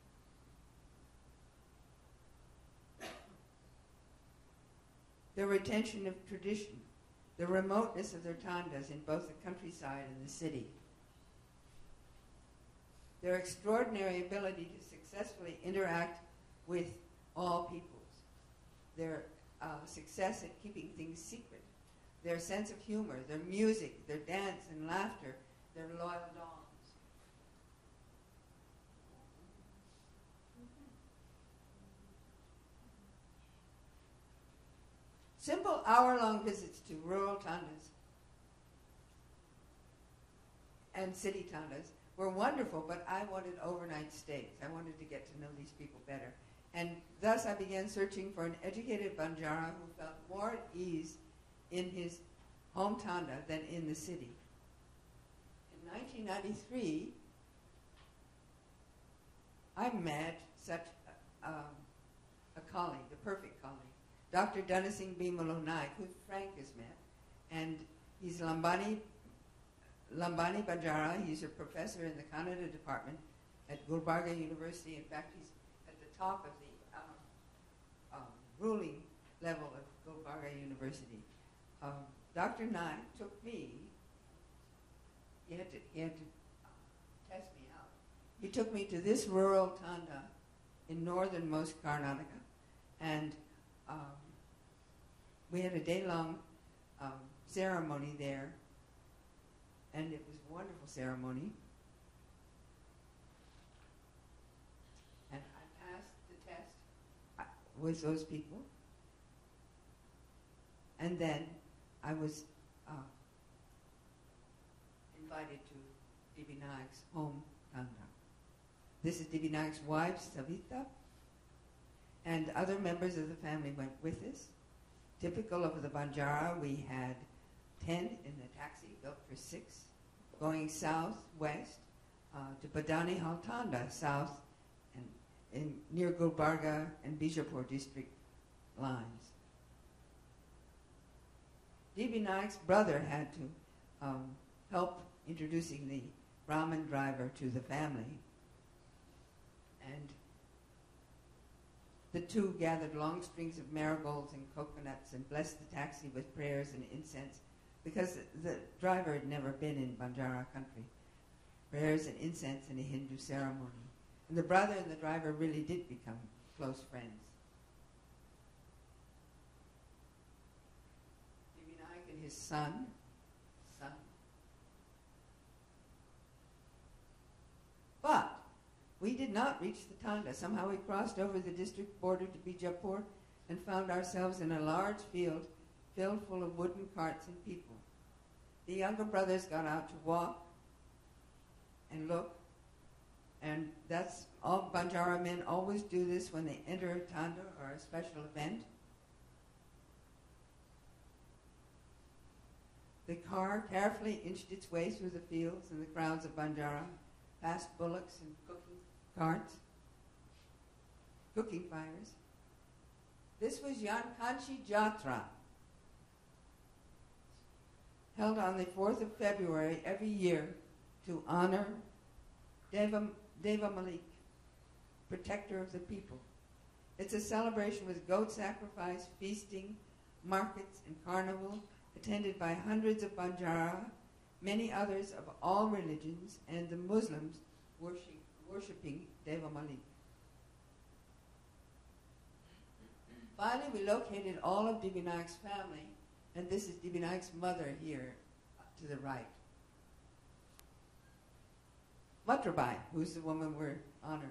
S6: The retention of tradition, the remoteness of their tandas in both the countryside and the city, their extraordinary ability to successfully interact with all peoples, their success at keeping things secret, their sense of humor, their music, their dance and laughter, their loyal dogs. Simple hour-long visits to rural tandas and city tandas were wonderful, but I wanted overnight stays. I wanted to get to know these people better. And thus I began searching for an educated Banjara who felt more at ease in his home tanda than in the city. In 1993, I met such a colleague, the perfect colleague, Dr. Dhanasingh Bimalo Naik, who Frank has met, and he's Lambani Banjara. He's a professor in the Kannada department at Gulbarga University. In fact, he's at the top of the ruling level of Gulbarga University. Dr. Naik took me, he had to test me out. He took me to this rural tanda in northernmost Karnataka, and we had a day-long ceremony there, and it was a wonderful ceremony. And I passed the test with those people, and then I was invited to Devi Naik's home tanda. This is Devi Naik's wife, Savita, and other members of the family went with us. Typical of the Banjara, we had 10 in the taxi, built for 6, going southwest to Badani Haltanda, south and near Gulbarga and Bijapur district lines. D.B. Naik's brother had to help introducing the Brahmin driver to the family. And the two gathered long strings of marigolds and coconuts and blessed the taxi with prayers and incense, because the driver had never been in Banjara country. Prayers and incense in a Hindu ceremony. And the brother and the driver really did become close friends. D.B. Naik and his son. But we did not reach the Tanda. Somehow we crossed over the district border to Bijapur and found ourselves in a large field filled full of wooden carts and people. The younger brothers got out to walk and look, and that's all Banjara men always do this when they enter a Tanda or a special event. The car carefully inched its way through the fields and the crowds of Banjara, past bullocks and cooking carts, cooking fires. This was Yankanchi Jatra, held on the 4th of February every year to honor Deva Malik, protector of the people. It's a celebration with goat sacrifice, feasting, markets, and carnival, attended by hundreds of Banjara, many others of all religions, and the Muslims worshipping Deva Malik. Finally, we located all of D.B. Naik's family, and this is D.B. Naik's mother here to the right. Matrabai, who's the woman we're honoring.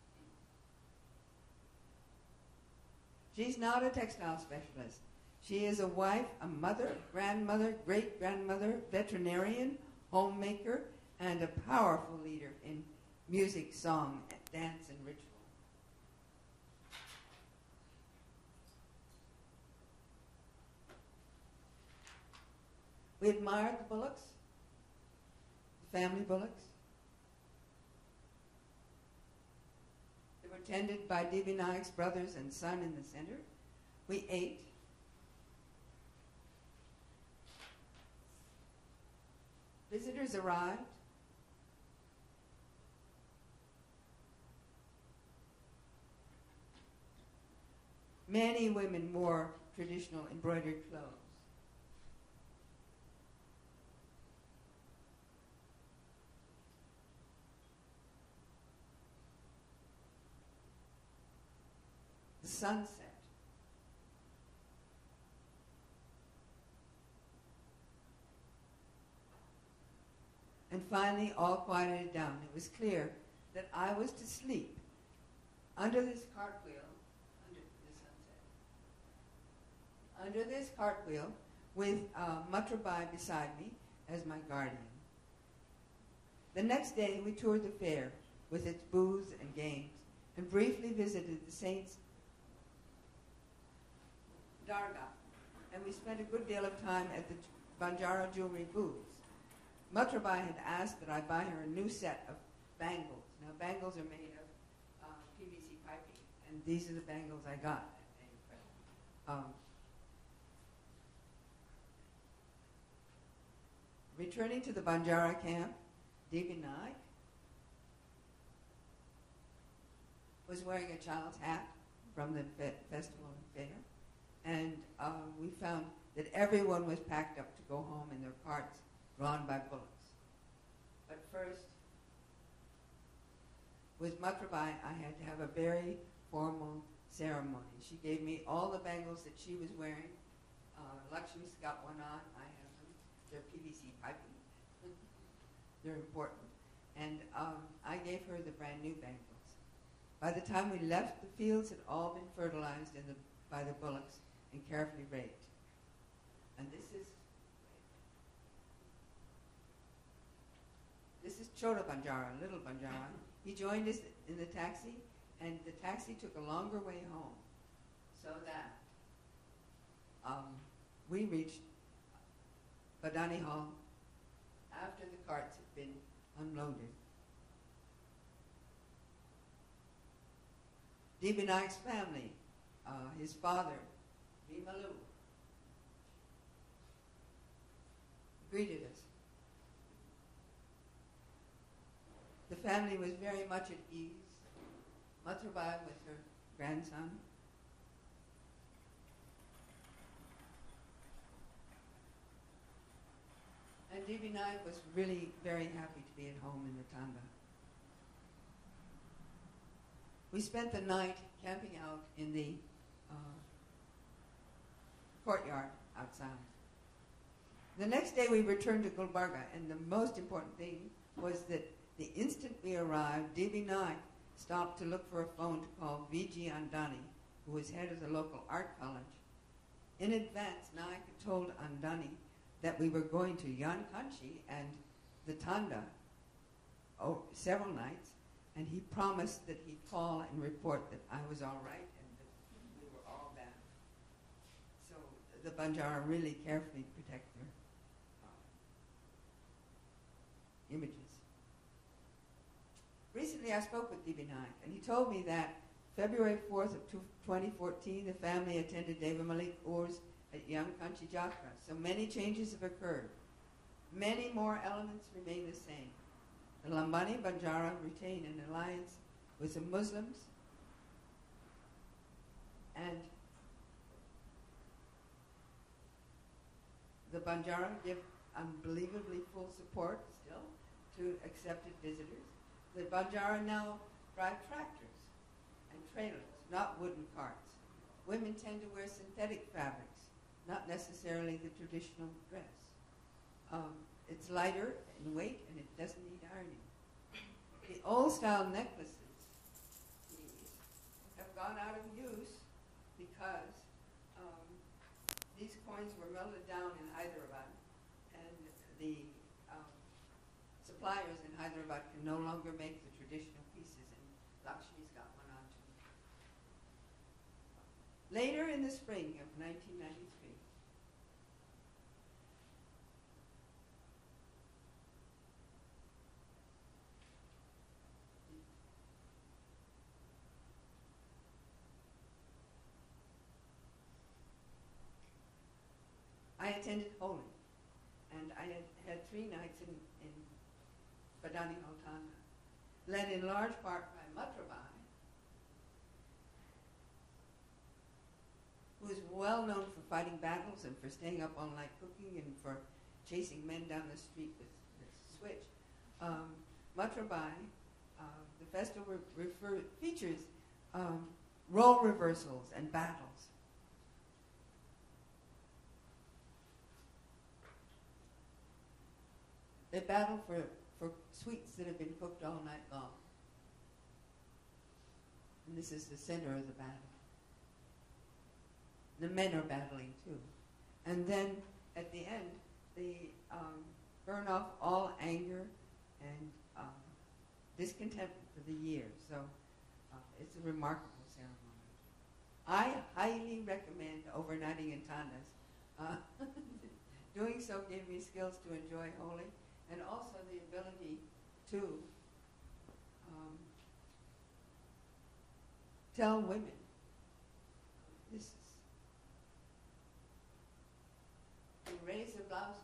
S6: She's not a textile specialist. She is a wife, a mother, grandmother, great-grandmother, veterinarian, homemaker, and a powerful leader in music, song, dance, and ritual. We admired the bullocks, the family bullocks. They were tended by D.B. Naik's brothers and son in the center. We ate. Visitors arrived. Many women wore traditional embroidered clothes. The sunset. And finally, all quieted down. It was clear that I was to sleep under this cartwheel, under this cartwheel, with Matrabai beside me as my guardian. The next day, we toured the fair with its booths and games, and briefly visited the saint's Dargah, and we spent a good deal of time at the Banjara jewelry booths. Matrabai had asked that I buy her a new set of bangles. Now, bangles are made of PVC piping, and these are the bangles I got. Returning to the Banjara camp, D.B. Naik was wearing a child's hat from the festival and fair, and we found that everyone was packed up to go home in their carts drawn by bullocks. But first, with Matrabai, I had to have a very formal ceremony. She gave me all the bangles that she was wearing. Lakshmi's got one on. I have them. They're PVC piping. They're important. And I gave her the brand new bangles. By the time we left, the fields had all been fertilized by the bullocks and carefully raked. And this is Chota Banjara, little Banjara. He joined us in the taxi, and the taxi took a longer way home, so that we reached Badani Hall after the carts had been unloaded. D.B. Naik's family, his father, Vimalu, greeted us. The family was very much at ease. Matrabai with her grandson. And Devi Naik was really very happy to be at home in the Tanda. We spent the night camping out in the courtyard outside. The next day we returned to Gulbarga, and the most important thing was that the instant we arrived, Devi Naik stopped to look for a phone to call V.G. Andani, who was head of the local art college. In advance, Naik had told Andani that we were going to Yankanchi and the Tanda several nights, and he promised that he'd call and report that I was all right and that we were all back. So the Banjara really carefully protect their images. Recently I spoke with Devi Naik, and he told me that February 4th of 2014, the family attended Deva Malik Urs at Yankanchi Jatra. So many changes have occurred. Many more elements remain the same. The Lambani Banjara retain an alliance with the Muslims, and the Banjara give unbelievably full support still to accepted visitors. The Banjara now drive tractors and trailers, not wooden carts. Women tend to wear synthetic fabrics, not necessarily the traditional dress. It's lighter in weight and it doesn't need ironing. The old-style necklaces, these, have gone out of use because these coins were melted down in Hyderabad, and the suppliers in Hyderabad can no longer make the traditional pieces, and Lakshmi's got one on too. Later in the spring of 1993, I attended Holi, and I had 3 nights in Badani Altana, led in large part by Matrabai, who is well known for fighting battles and for staying up all night cooking and for chasing men down the street with a switch. Matrabai, the festival features role reversals and battles. They battle for sweets that have been cooked all night long. And this is the center of the battle. The men are battling too. And then at the end, they burn off all anger and discontent for the year. So it's a remarkable ceremony. I highly recommend overnighting in tandas. Doing so gave me skills to enjoy Holi, and also the ability to tell women, this is, to raise their blouses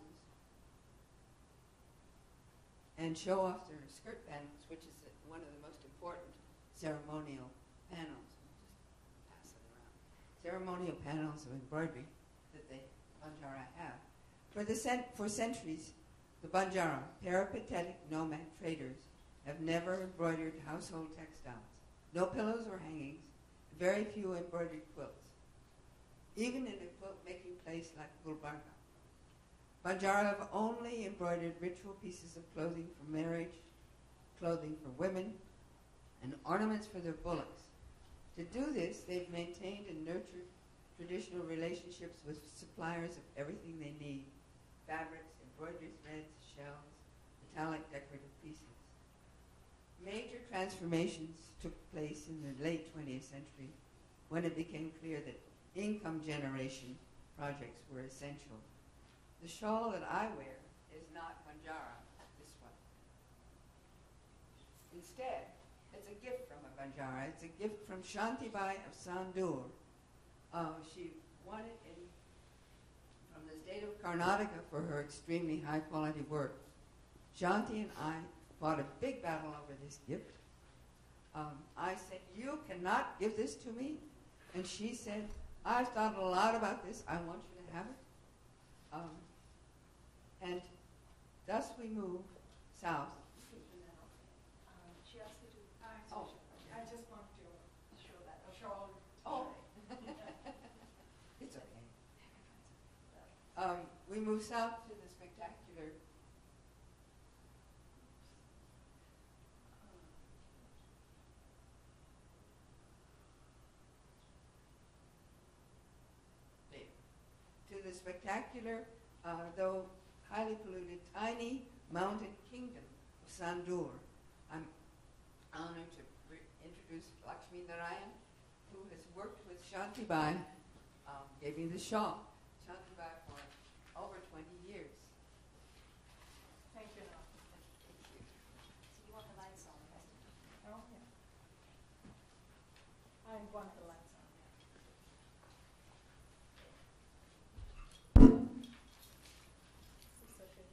S6: and show off their skirt panels, which is one of the most important ceremonial panels. We'll just pass it around. Ceremonial panels of embroidery that the Banjara have. For centuries, the Banjara, peripatetic nomad traders, have never embroidered household textiles. No pillows or hangings, very few embroidered quilts. Even in a quilt-making place like Gulbarga, Banjara have only embroidered ritual pieces of clothing for marriage, clothing for women, and ornaments for their bullocks. To do this, they've maintained and nurtured traditional relationships with suppliers of everything they need: fabrics, embroideries, threads, shells, metallic decorative pieces. Major transformations took place in the late 20th century when it became clear that income generation projects were essential. The shawl that I wear is not Banjara, this one. Instead, it's a gift from a Banjara. It's a gift from Shantibai of Sandur. She won it from the the state of Karnataka for her extremely high-quality work. Shanti and I fought a big battle over this gift. I said, "You cannot give this to me." And she said, "I've thought a lot about this. I want you to have it." And thus we moved south.
S1: She asked me to
S6: Oh.
S3: I just want to
S1: show that.
S3: show.
S6: Oh. It's okay. We moved south to the spectacular though highly polluted, tiny mountain kingdom of Sandur. I'm honored to introduce Lakshmi Narayan, who has worked with Shantibai, gave me the shawl, Shantibai for over 20 years.
S3: Thank you.
S1: So you want the lights on, right?
S3: Oh, yeah. I want the lights on. It's okay.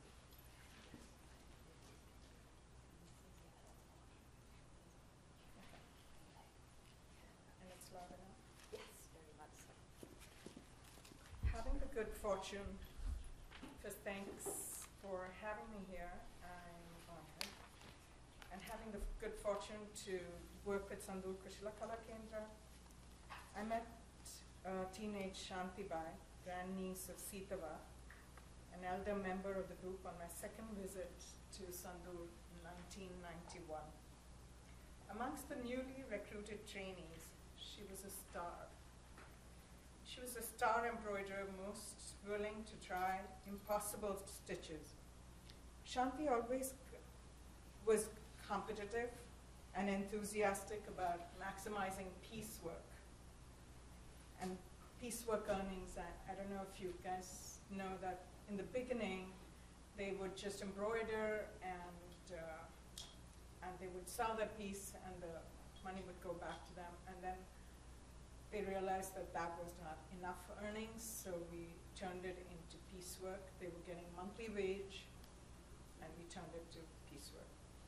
S3: And it's loud enough.
S1: Yes, very much so.
S3: Having the good fortune, first thanks for having me here. I'm honored. And having the good fortune to work with Sandur Kushila Kala Kendra, I met teenage Shantibai, grandniece of Sitava, an elder member of the group, on my second visit to Sandur in 1991. Amongst the newly recruited trainees, she was a star. She was a star embroiderer, most willing to try impossible stitches. Shanti always was competitive and enthusiastic about maximizing piecework. And piecework earnings, I don't know if you guys know that in the beginning, they would just embroider and they would sell their piece and the money would go back to them. And then they realized that that was not enough earnings, so we turned it into piecework. They were getting monthly wage, and we turned it to piecework.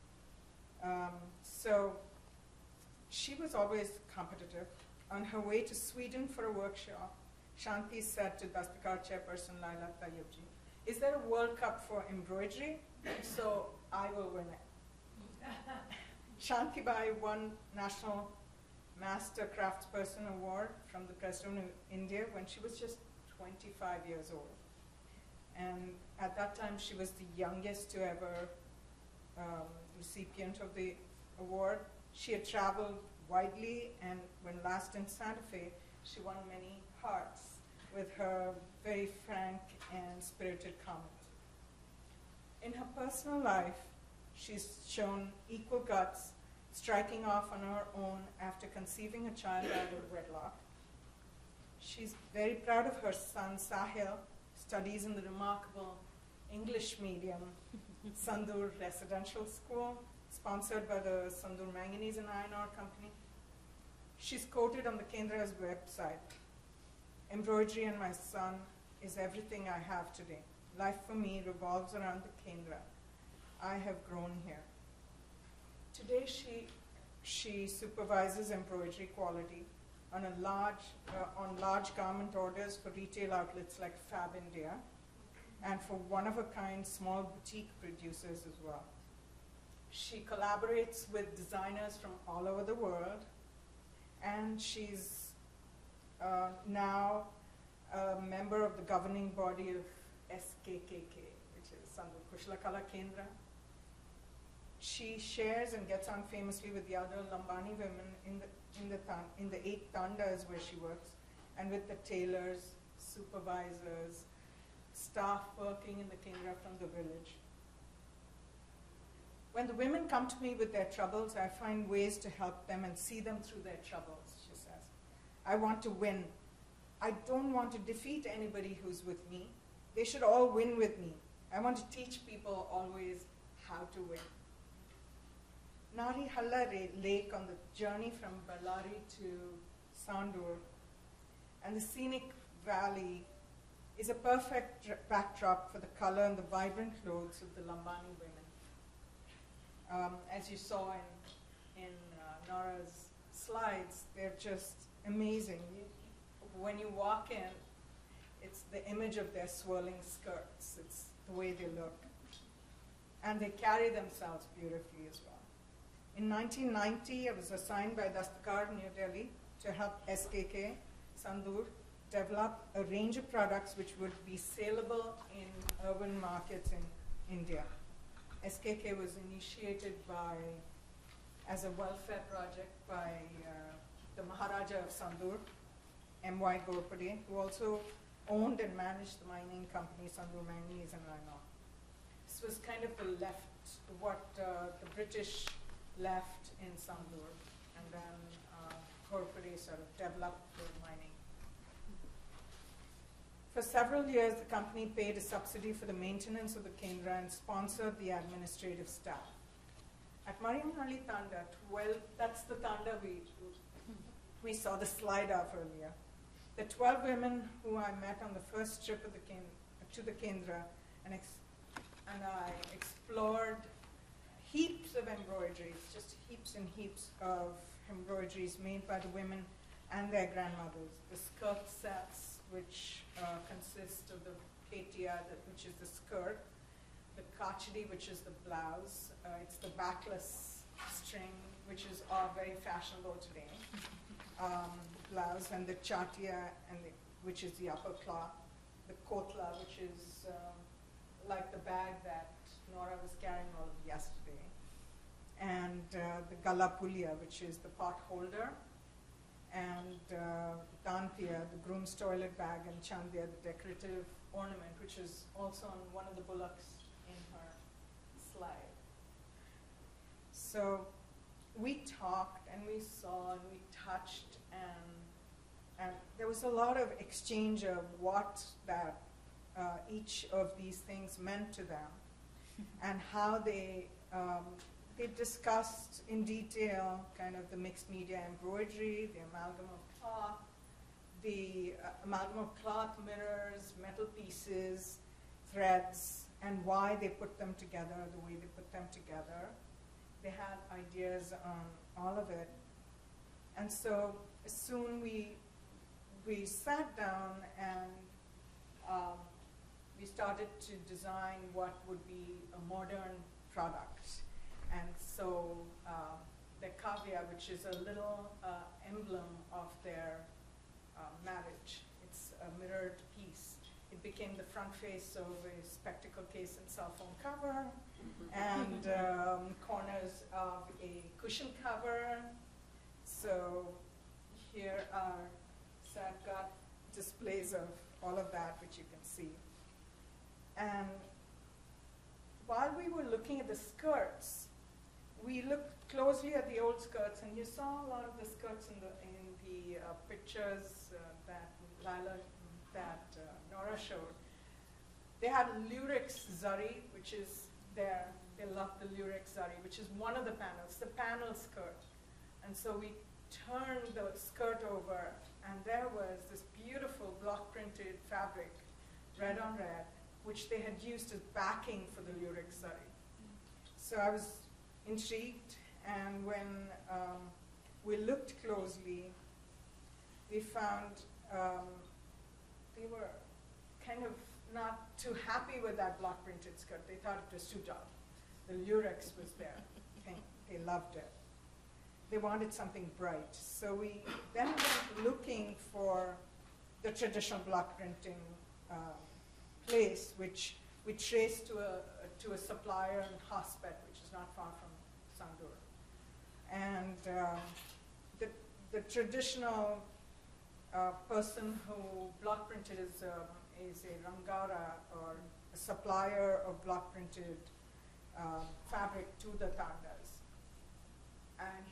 S3: So she was always competitive. On her way to Sweden for a workshop, Shanti said to Dastakar chairperson Laila Tayyibji, "Is there a World Cup for embroidery? So I will win it." Shantibai won National Master Craftsperson Award from the President of India when she was just 25 years old. And at that time, she was the youngest to ever recipient of the award. She had traveled widely, and when last in Santa Fe, she won many hearts with her very frank and spirited comment. In her personal life, she's shown equal guts, striking off on her own after conceiving a child out of wedlock. She's very proud of her son, Sahil, studies in the remarkable English medium Sandur Residential School, sponsored by the Sandur Manganese and Iron Ore Company. She's quoted on the Kendra's website, "Embroidery and my son is everything I have today. Life for me revolves around the Kendra. I have grown here." Today she supervises embroidery quality on large garment orders for retail outlets like Fab India and for one-of-a-kind small boutique producers as well. She collaborates with designers from all over the world, and she's now a member of the governing body of SKKK, which is Sandur Kushila Kala Kendra. She shares and gets on famously with the other Lambani women in the 8 tandas where she works, and with the tailors, supervisors, staff working in the Kendra from the village. When the women come to me with their troubles, I find ways to help them and see them through their troubles, she says. I want to win. I don't want to defeat anybody who's with me. They should all win with me. I want to teach people always how to win. Nari Halla Lake on the journey from Ballari to Sandur, and the scenic valley is a perfect backdrop for the color and the vibrant clothes of the Lambani women. As you saw in Nora's slides, they're just amazing. When you walk in, it's the image of their swirling skirts. It's the way they look. And they carry themselves beautifully as well. In 1990, I was assigned by Dastakar, New Delhi, to help SKK, Sandur, develop a range of products which would be saleable in urban markets in India. SKK was initiated as a welfare project by the Maharaja of Sandur, M.Y. Gorpade, who also owned and managed the mining company Sandur Manganese and Iron Ore. This was kind of the left, what the British left in Sandur, and then Gorpade sort of developed the mining. For several years, the company paid a subsidy for the maintenance of the Kendra and sponsored the administrative staff. At Mariamnali Tanda, that's the Tanda we saw the slide of earlier. The 12 women who I met on the first trip of to the Kendra, and I explored heaps of embroideries, just heaps and heaps of embroideries made by the women and their grandmothers. The skirt sets, which consist of the ketia, which is the skirt, the kachdi, which is the blouse. It's the backless string, which is very fashionable today. Blouse, and the chatia, which is the upper cloth. The kotla, which is like the bag that Nora was carrying all of yesterday. And the galapulia, which is the pot holder. And Tantia, the groom's toilet bag, and Chandia, the decorative ornament, which is also on one of the bullocks in her slide. So we talked and we saw and we touched, and there was a lot of exchange of what that each of these things meant to them and how they discussed in detail kind of the mixed media embroidery, the amalgam of cloth, mirrors, metal pieces, threads, and why they put them together the way they put them together. They had ideas on all of it. And so soon we sat down and we started to design what would be a modern product. And so the kavya, which is a little emblem of their marriage, it's a mirrored piece. It became the front face of a spectacle case and cell phone cover, and corners of a cushion cover. So here are, so I've got displays of all of that, which you can see. And while we were looking at the skirts, we looked closely at the old skirts, and you saw a lot of the skirts in the pictures that Nora showed. They had lurex zari, which is there. They love the lurex zari, which is one of the panels, the panel skirt. And so we turned the skirt over, and there was this beautiful block printed fabric, red on red, which they had used as backing for the lurex zari. So I was intrigued, and when we looked closely, we found they were kind of not too happy with that block printed skirt. They thought it was too dull. The lurex was there. They loved it. They wanted something bright. So we then went looking for the traditional block printing place, which we traced to a supplier in Hospet, which is not far from Sandur. And the traditional person who block printed is a Rangara, or a supplier of block printed fabric to the Tandas. And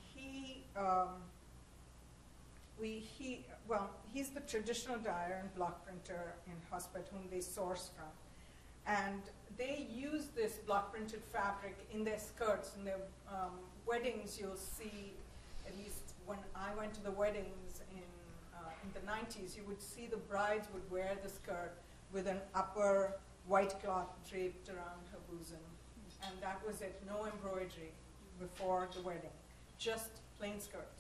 S3: he's the traditional dyer and block printer in Hospet whom they source from. And they use this block printed fabric in their skirts. In their weddings, you'll see, at least when I went to the weddings in the 90s, you would see the brides would wear the skirt with an upper white cloth draped around her bosom. And that was it, no embroidery before the wedding, just plain skirt.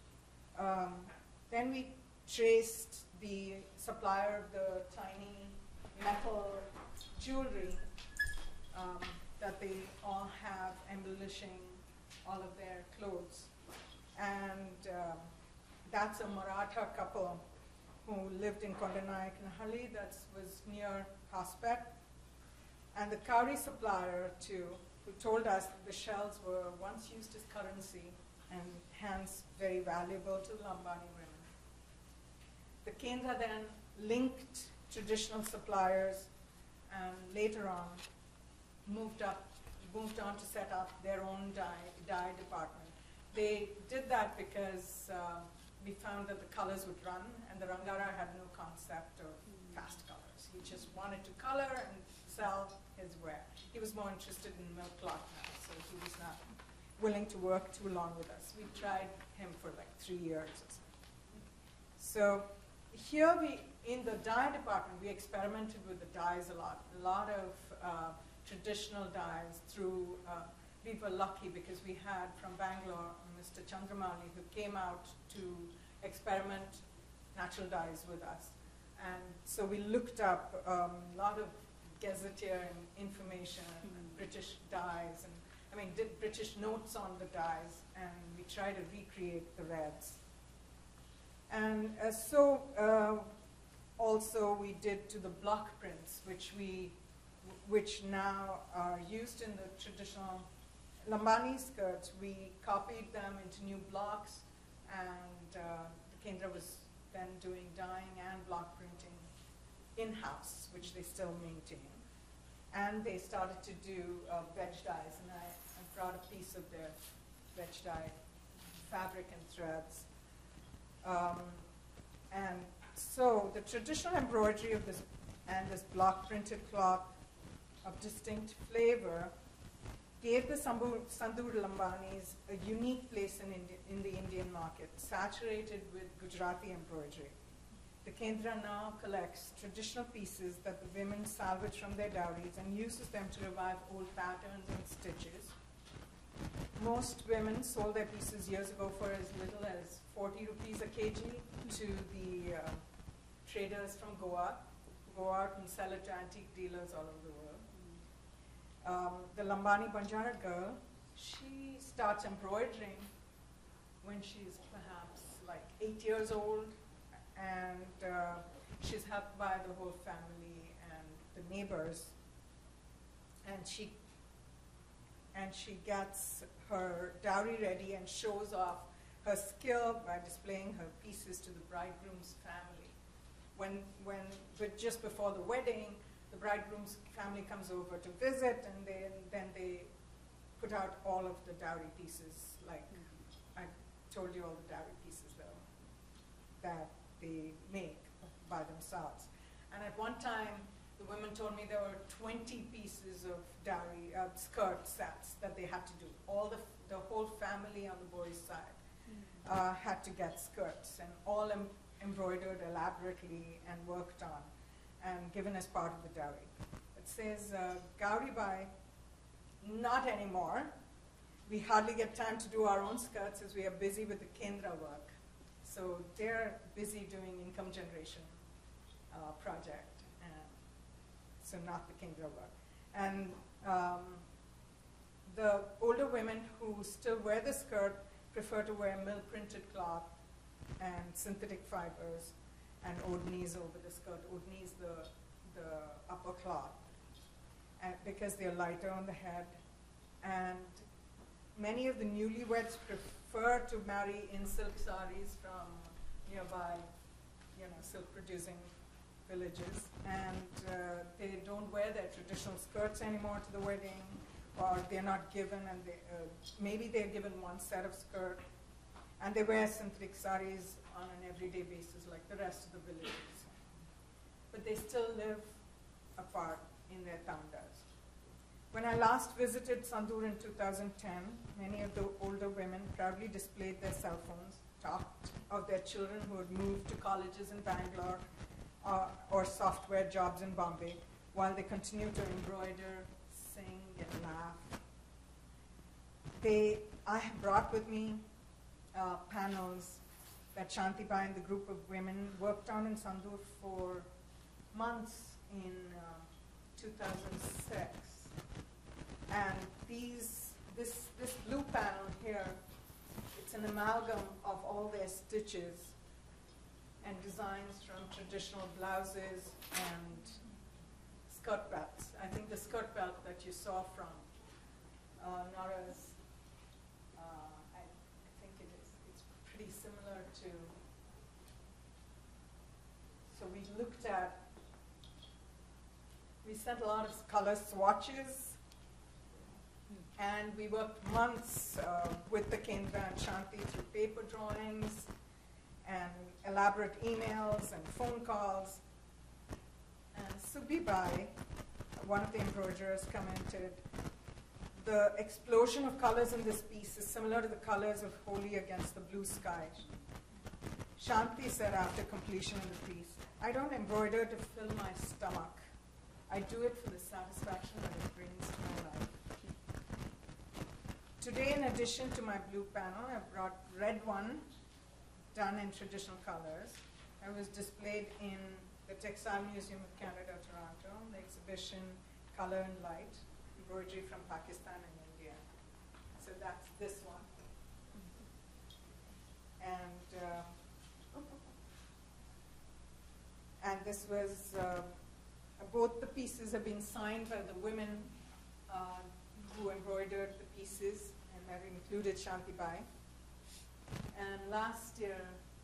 S3: Then we traced the supplier of the tiny metal jewelry that they all have embellishing all of their clothes. And that's a Maratha couple who lived in Kondanayakanhalli, that was near Hospet. And the Kauri supplier, too, who told us that the shells were once used as currency and hence very valuable to the Lambani women. The Kendra then linked traditional suppliers and later on moved on to set up their own dye department. They did that because we found that the colors would run, and the Rangara had no concept of fast colors. He just wanted to color and sell his wear. He was more interested in milk cloth now, so he was not willing to work too long with us. We tried him for like 3 years or something. So here in the dye department, we experimented with the dyes a lot of traditional dyes through, we were lucky because we had from Bangalore Mr. Chandramali, who came out to experiment natural dyes with us. And so we looked up a lot of gazetteer information, British dyes, and did British notes on the dyes, and we tried to recreate the reds. And also we did to the block prints, which now are used in the traditional Lambani skirts. We copied them into new blocks, and the Kendra was then doing dyeing and block printing in-house, which they still maintain. And they started to do veg dyes, and I brought a piece of their veg dye fabric and threads. And so the traditional embroidery of this and this block printed cloth of distinct flavor gave the Sandur Lambanis a unique place in the Indian market, saturated with Gujarati embroidery. The Kendra now collects traditional pieces that the women salvage from their dowries and uses them to revive old patterns and stitches. Most women sold their pieces years ago for as little as 40 rupees a kg to the traders from Goa, who go out and sell it to antique dealers all over the world. The Lambani Banjara girl, she starts embroidering when she's perhaps like 8 years old, and she's helped by the whole family and the neighbors, and she gets her dowry ready and shows off her skill by displaying her pieces to the bridegroom's family. But just before the wedding, the bridegroom's family comes over to visit, and then they put out all of the dowry pieces, like I told you, all the dowry pieces that they make by themselves. And at one time, the women told me there were 20 pieces of dowry skirt sets that they had to do. The whole family on the boys' side had to get skirts, and all embroidered elaborately and worked on and given as part of the dowry. It says, Gauri Bai, not anymore. We hardly get time to do our own skirts as we are busy with the Kendra work. So they're busy doing income generation project, so not the Kendra work. And the older women who still wear the skirt prefer to wear mill-printed cloth and synthetic fibers and odnis over the skirt. Odni is the upper cloth, because they're lighter on the head. And many of the newlyweds prefer to marry in silk saris from nearby, silk-producing villages, and they don't wear their traditional skirts anymore to the wedding, or they're not given, and maybe they're given one set of skirt, and they wear synthetic saris on an everyday basis like the rest of the villages. But they still live apart in their tandas. When I last visited Sandur in 2010, many of the older women proudly displayed their cell phones, talked of their children who had moved to colleges in Bangalore, or software jobs in Bombay while they continue to embroider, sing, and laugh. I have brought with me panels that Shantibai and the group of women worked on in Sandur for months in 2006. And this blue panel here, it's an amalgam of all their stitches and designs from traditional blouses and skirt belts. I think the skirt belt that you saw from Nora's, I think it's pretty similar to, so we sent a lot of color swatches, and we worked months with the Kendra and Shanti through paper drawings and elaborate emails and phone calls. And Subibai, one of the embroiderers, commented, "The explosion of colors in this piece is similar to the colors of Holi against the blue sky." Shanti said after completion of the piece, "I don't embroider to fill my stomach. I do it for the satisfaction that it brings to my life." Today, in addition to my blue panel, I brought red one done in traditional colors. It was displayed in the Textile Museum of Canada, Toronto, the exhibition Color and Light, embroidery from Pakistan and India. So that's this one. And this was, both the pieces have been signed by the women who embroidered the pieces, and that included Shantibai. And last year,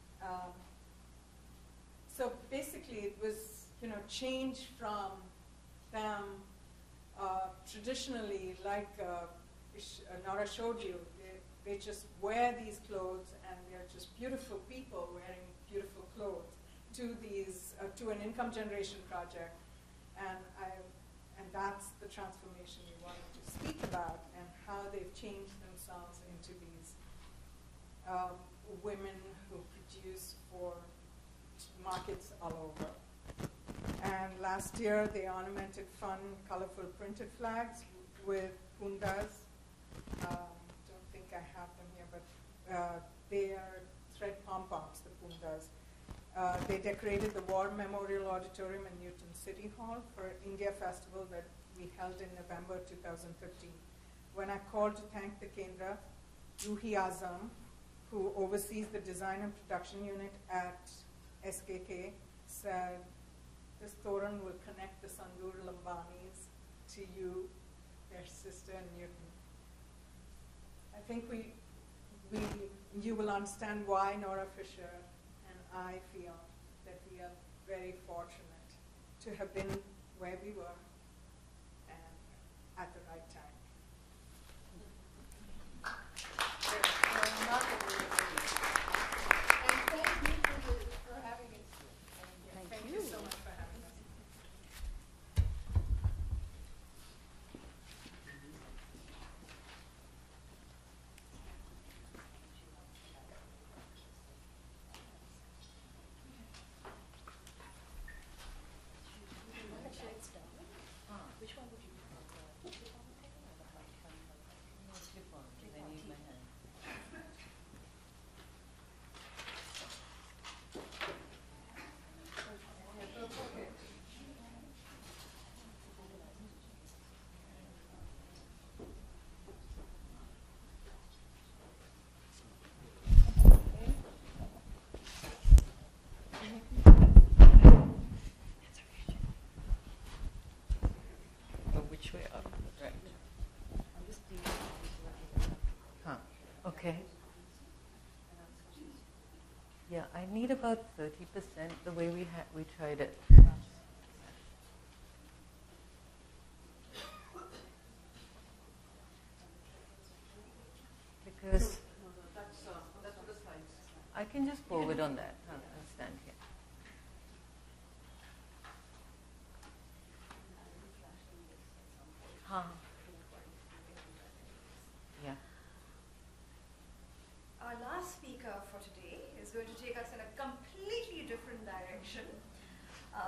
S3: so basically it was, change from them traditionally, like Nora showed you, they just wear these clothes, and they're just beautiful people wearing beautiful clothes, to these to an income generation project, and that's the transformation we wanted to speak about, and how they've changed themselves into these women who produce for markets all over. And last year they ornamented fun, colorful printed flags with pundas. Don't think I have them here, but they are thread pom-poms, the pundas. They decorated the War Memorial Auditorium in Newton City Hall for India Festival that we held in November 2015. When I called to thank the Kendra, Ruhi Azam, who oversees the design and production unit at SKK, said, "This Toran will connect the Sandur Lambanis to you, their sister in Newton." I think you will understand why Nora Fisher and I feel that we are very fortunate to have been where we were and at the right time.
S6: For having us here.
S3: Thank you so much for having us.
S1: Which one would you prefer? Clip-on. I need my hand.
S7: Which way up? Right. Huh. Okay. Yeah, I need about 30% the way we tried it. Because I can just forward on that. I'll stand here. Huh. Yeah.
S1: Our last speaker for today is going to take us in a completely different direction.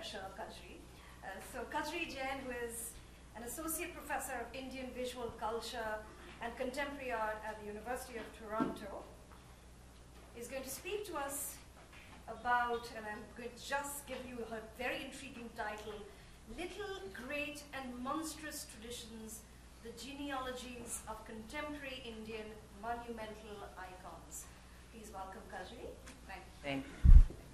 S1: Kajri. So Kajri Jain, who is an associate professor of Indian visual culture and contemporary art at the University of Toronto, is going to speak to us about, and I'm going to just give you her very intriguing title, Little, Great and Monstrous Traditions, the Genealogies of Contemporary Indian Monumental Icons. Please welcome Kajri. Thank you.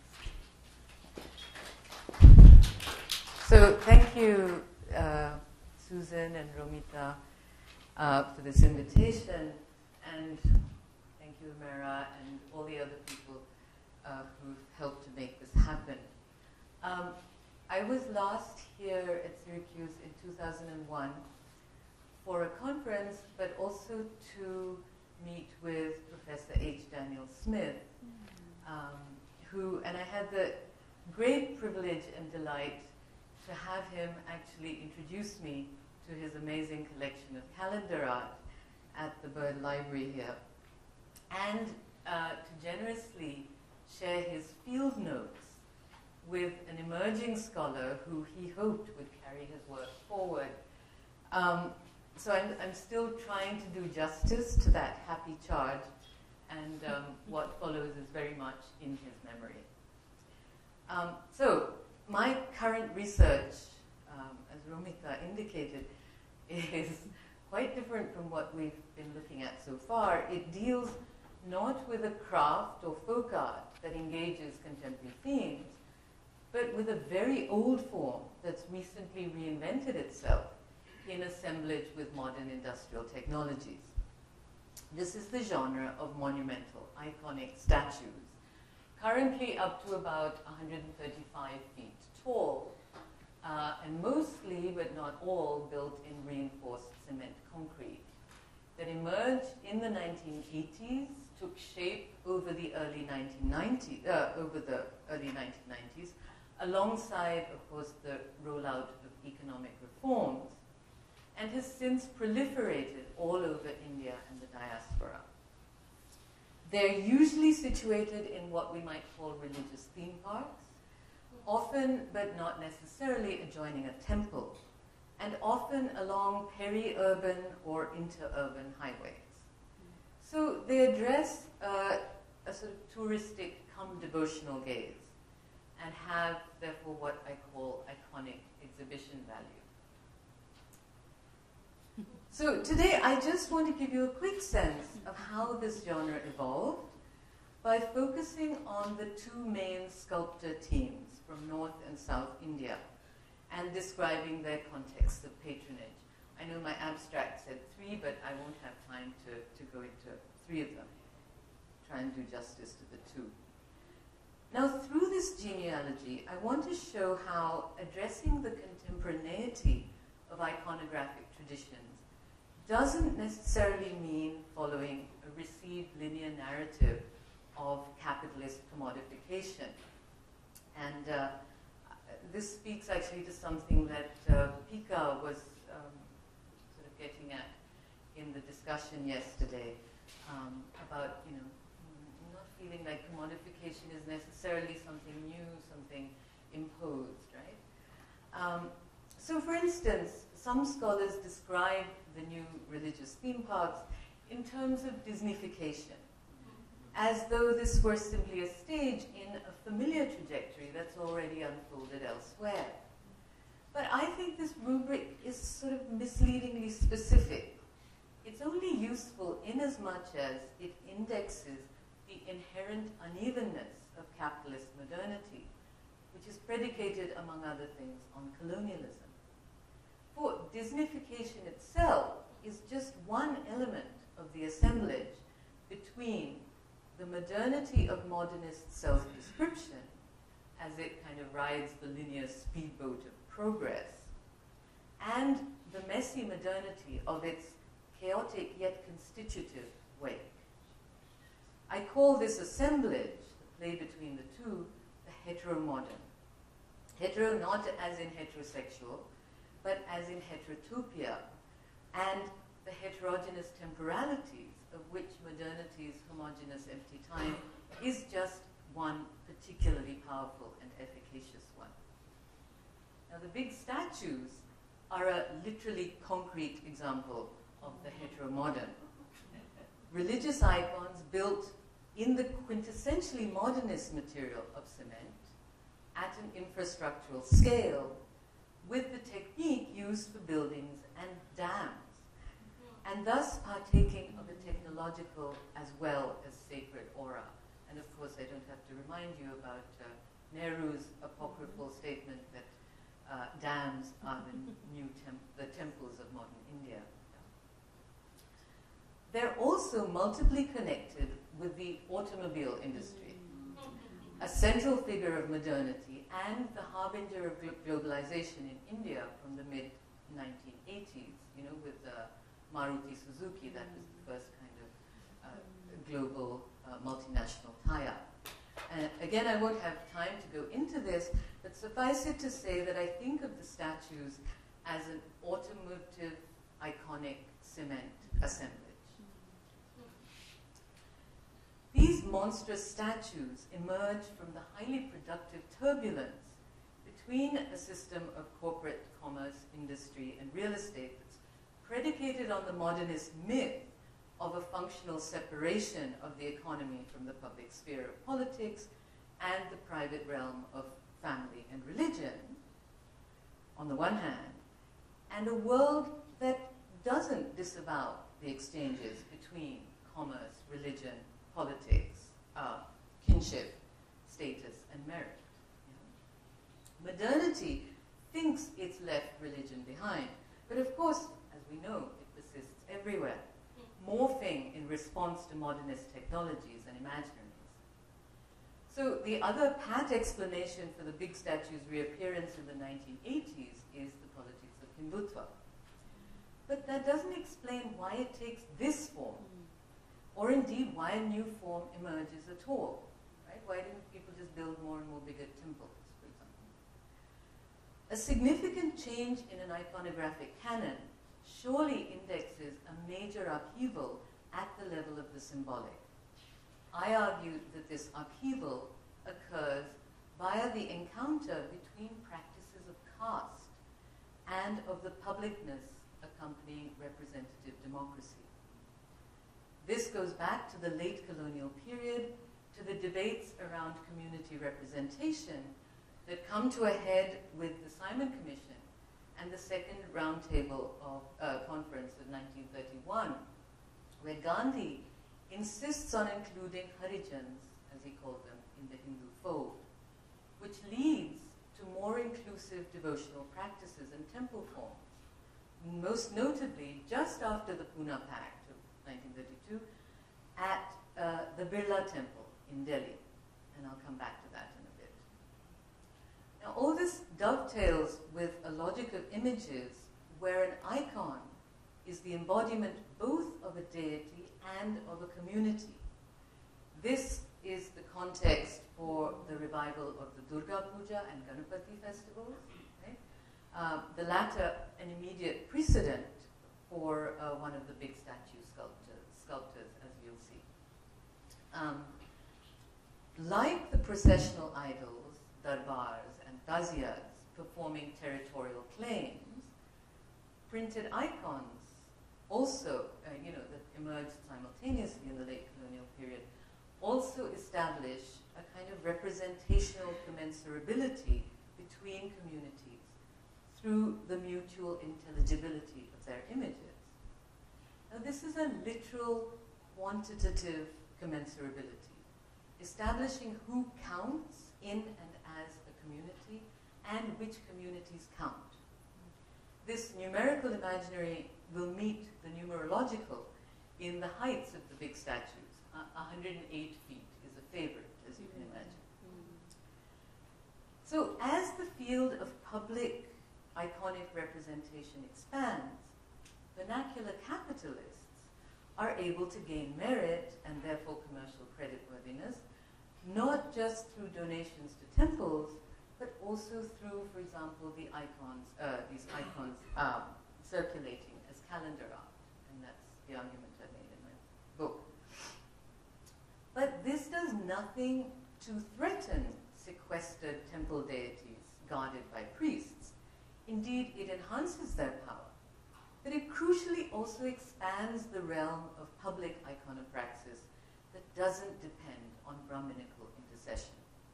S7: Thank you. So thank you, Susan and Romita, for this invitation, and thank you, Mera, and all the other people who've helped to make this happen. I was last here at Syracuse in 2001 for a conference, but also to meet with Professor H. Daniel Smith, and I had the great privilege and delight to have him actually introduce me to his amazing collection of calendar art at the Byrd Library here, and to generously share his field notes with an emerging scholar who he hoped would carry his work forward. So I'm still trying to do justice to that happy charge, and what follows is very much in his memory. So my current research, as Romita indicated, is quite different from what we've been looking at so far. It deals not with a craft or folk art that engages contemporary themes, but with a very old form that's recently reinvented itself in assemblage with modern industrial technologies. This is the genre of monumental, iconic statues, currently up to about 135 feet tall, and mostly, but not all, built in reinforced cement concrete, that emerged in the 1980s, took shape over the early 1990s, alongside, of course, the rollout of economic reforms, and has since proliferated all over India and the diaspora. They're usually situated in what we might call religious theme parks, often, but not necessarily, adjoining a temple, and often along peri-urban or inter-urban highways. So they address a sort of touristic come devotional gaze, and have, therefore, what I call iconic exhibition value. So today I just want to give you a quick sense of how this genre evolved by focusing on the two main sculptor teams from North and South India and describing their context of patronage. I know my abstract said 3, but I won't have time to go into 3 of them. Try and do justice to the 2. Now, through this genealogy, I want to show how addressing the contemporaneity of iconographic traditions doesn't necessarily mean following a received linear narrative of capitalist commodification. And this speaks actually to something that Pika was sort of getting at in the discussion yesterday about, not feeling like commodification is necessarily something new, something imposed, right? So for instance, some scholars describe the new religious theme parks in terms of Disneyfication, as though this were simply a stage in a familiar trajectory that's already unfolded elsewhere. But I think this rubric is sort of misleadingly specific. It's only useful in as much as it indexes the inherent unevenness of capitalist modernity, which is predicated, among other things, on colonialism. For Disneyfication itself is just one element of the assemblage between the modernity of modernist self-description, as it kind of rides the linear speedboat of progress, and the messy modernity of its chaotic yet constitutive wake. I call this assemblage, the play between the two, the heteromodern. Hetero not as in heterosexual, but as in heterotopia, and the heterogeneous temporalities of which modernity's homogeneous empty time is just one particularly powerful and efficacious one. Now, the big statues are a literally concrete example of the heteromodern. Religious icons built in the quintessentially modernist material of cement at an infrastructural scale with the technique used for buildings and dams, and thus partaking of a technological as well as sacred aura. And of course, I don't have to remind you about Nehru's apocryphal statement that dams are the temples of modern India. They're also multiply connected with the automobile industry, a central figure of modernity and the harbinger of globalization in India from the mid-1980s, with Maruti Suzuki. That was the first kind of global multinational tie-up. And again, I won't have time to go into this, but suffice it to say that I think of the statues as an automotive iconic cement assemblage. These monstrous statues emerge from the highly productive turbulence between a system of corporate commerce, industry, and real estate that's predicated on the modernist myth of a functional separation of the economy from the public sphere of politics and the private realm of family and religion, on the one hand, and a world that doesn't disavow the exchanges between commerce, religion, politics, kinship, status, and merit. Modernity thinks it's left religion behind, but of course, as we know, it persists everywhere, morphing in response to modernist technologies and imaginaries. So the other pat explanation for the big statue's reappearance in the 1980s is the politics of Hindutva. But that doesn't explain why it takes this form, or indeed why a new form emerges at all. Right? Why didn't people just build more and more bigger temples, for example? A significant change in an iconographic canon surely indexes a major upheaval at the level of the symbolic. I argue that this upheaval occurs via the encounter between practices of caste and of the publicness accompanying representative democracy. This goes back to the late colonial period, to the debates around community representation that come to a head with the Simon Commission and the Second Roundtable Conference of 1931, where Gandhi insists on including Harijans, as he called them, in the Hindu fold, which leads to more inclusive devotional practices and temple forms. Most notably, just after the Pune Pact of 1932, at the Birla Temple in Delhi. And I'll come back to that in a bit. Now, all this dovetails with a logic of images where an icon is the embodiment both of a deity and of a community. This is the context for the revival of the Durga Puja and Ganapati festivals. Right? The latter, an immediate precedent for one of the big statue sculptors, as you'll see. Like the processional idols, darbars, and taziyas performing territorial claims, printed icons also, that emerged simultaneously in the late colonial period, also establish a kind of representational commensurability between communities through the mutual intelligibility of their images. Now, this is a literal quantitative commensurability, establishing who counts in and as a community and which communities count. This numerical imaginary will meet the numerological in the heights of the big statues. 108 feet is a favorite, as you can imagine. So as the field of public iconic representation expands, vernacular capitalists are able to gain merit and therefore commercial creditworthiness, not just through donations to temples, but also through, for example, these icons circulating as calendar art. And that's the argument I made in my book. But this does nothing to threaten sequestered temple deities guarded by priests. Indeed, it enhances their power, but it crucially also expands the realm of public iconopraxis that doesn't depend on Brahminical intercession.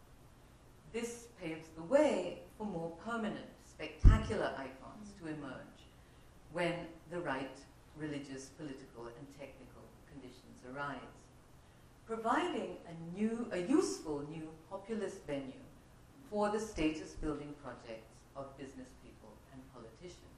S7: This paves the way for more permanent, spectacular icons to emerge when the right religious, political, and technical conditions arise, providing a useful new populist venue for the status-building projects of business people and politicians.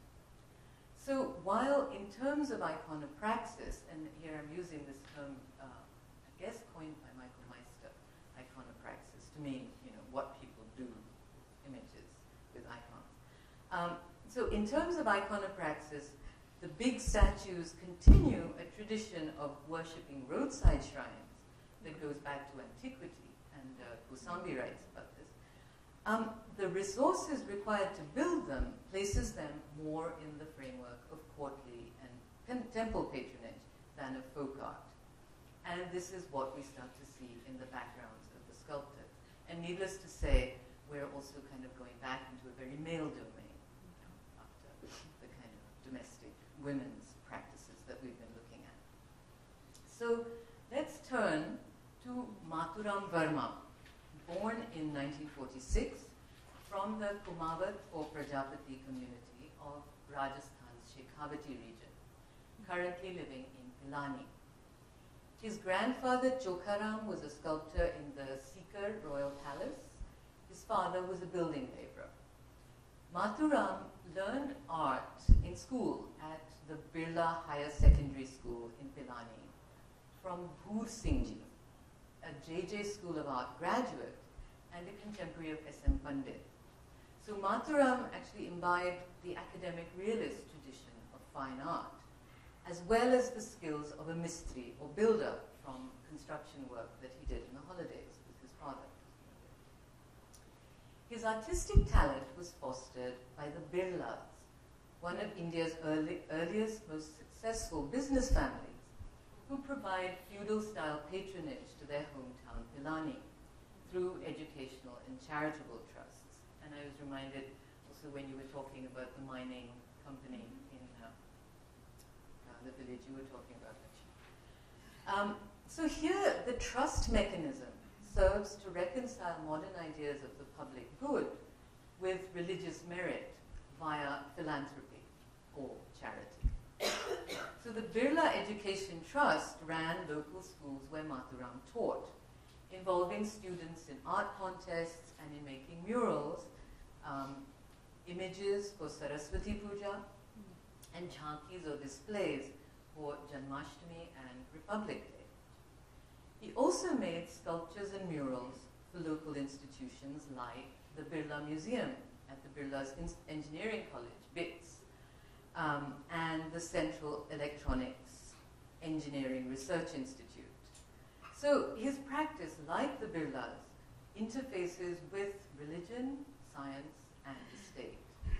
S7: So while in terms of iconopraxis, and here I'm using this term, I guess coined by Michael Meister, iconopraxis, to mean, what people do, images with icons. So in terms of iconopraxis, the big statues continue a tradition of worshipping roadside shrines that goes back to antiquity, and Kusambi writes about this. The resources required to build them places them more in the framework of courtly and temple patronage than of folk art. And this is what we start to see in the backgrounds of the sculptors. And needless to say, we're also kind of going back into a very male domain after the kind of domestic women's practices that we've been looking at. So let's turn to Mathuram Verma, born in 1946 from the Kumavat or Prajapati community of Rajasthan's Shekhawati region, currently living in Pilani. His grandfather Chokharam was a sculptor in the Sikar Royal Palace. His father was a building laborer. Mathuram learned art in school at the Birla Higher Secondary School in Pilani from Bhoor Singhji, a JJ School of Art graduate and a contemporary of S.M. Pandit. So Mathuram actually imbibed the academic realist tradition of fine art, as well as the skills of a mistri or builder from construction work that he did in the holidays with his father. His artistic talent was fostered by the Birlas, one of India's earliest, most successful business families, who provide feudal-style patronage to their hometown Pilani through educational and charitable trusts. And I was reminded also when you were talking about the mining company in the village you were talking about, actually. So here, the trust mechanism serves to reconcile modern ideas of the public good with religious merit via philanthropy or charity. So the Birla Education Trust ran local schools where Mathuram taught, involving students in art contests and in making murals, images for Saraswati Puja, and jhankis or displays for Janmashtami and Republic Day. He also made sculptures and murals for local institutions like the Birla Museum at the Birla's Engineering College, BITS, and the Central Electronics Engineering Research Institute. So his practice, like the Birlas, interfaces with religion, science, and the state.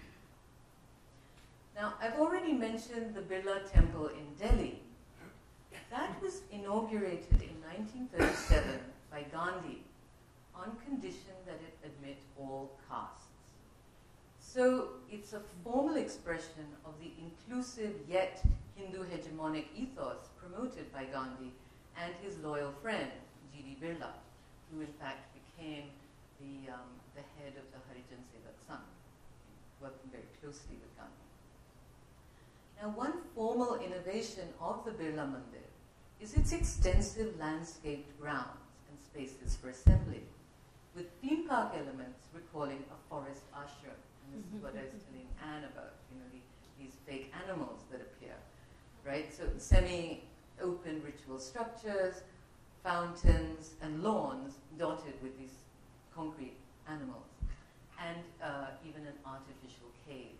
S7: Now, I've already mentioned the Birla Temple in Delhi. That was inaugurated in 1937 by Gandhi on condition that it admit all castes. So it's a formal expression of the inclusive yet Hindu hegemonic ethos promoted by Gandhi and his loyal friend, G.D. Birla, who in fact became the head of the Harijan Sevak Sangh, working very closely with Gandhi. Now, one formal innovation of the Birla Mandir is its extensive landscaped grounds and spaces for assembly, with theme park elements recalling a forest ashram. And this is what I was telling Anne about, these fake animals that appear, right? So semi-open ritual structures, fountains, and lawns dotted with these concrete animals, and even an artificial cave.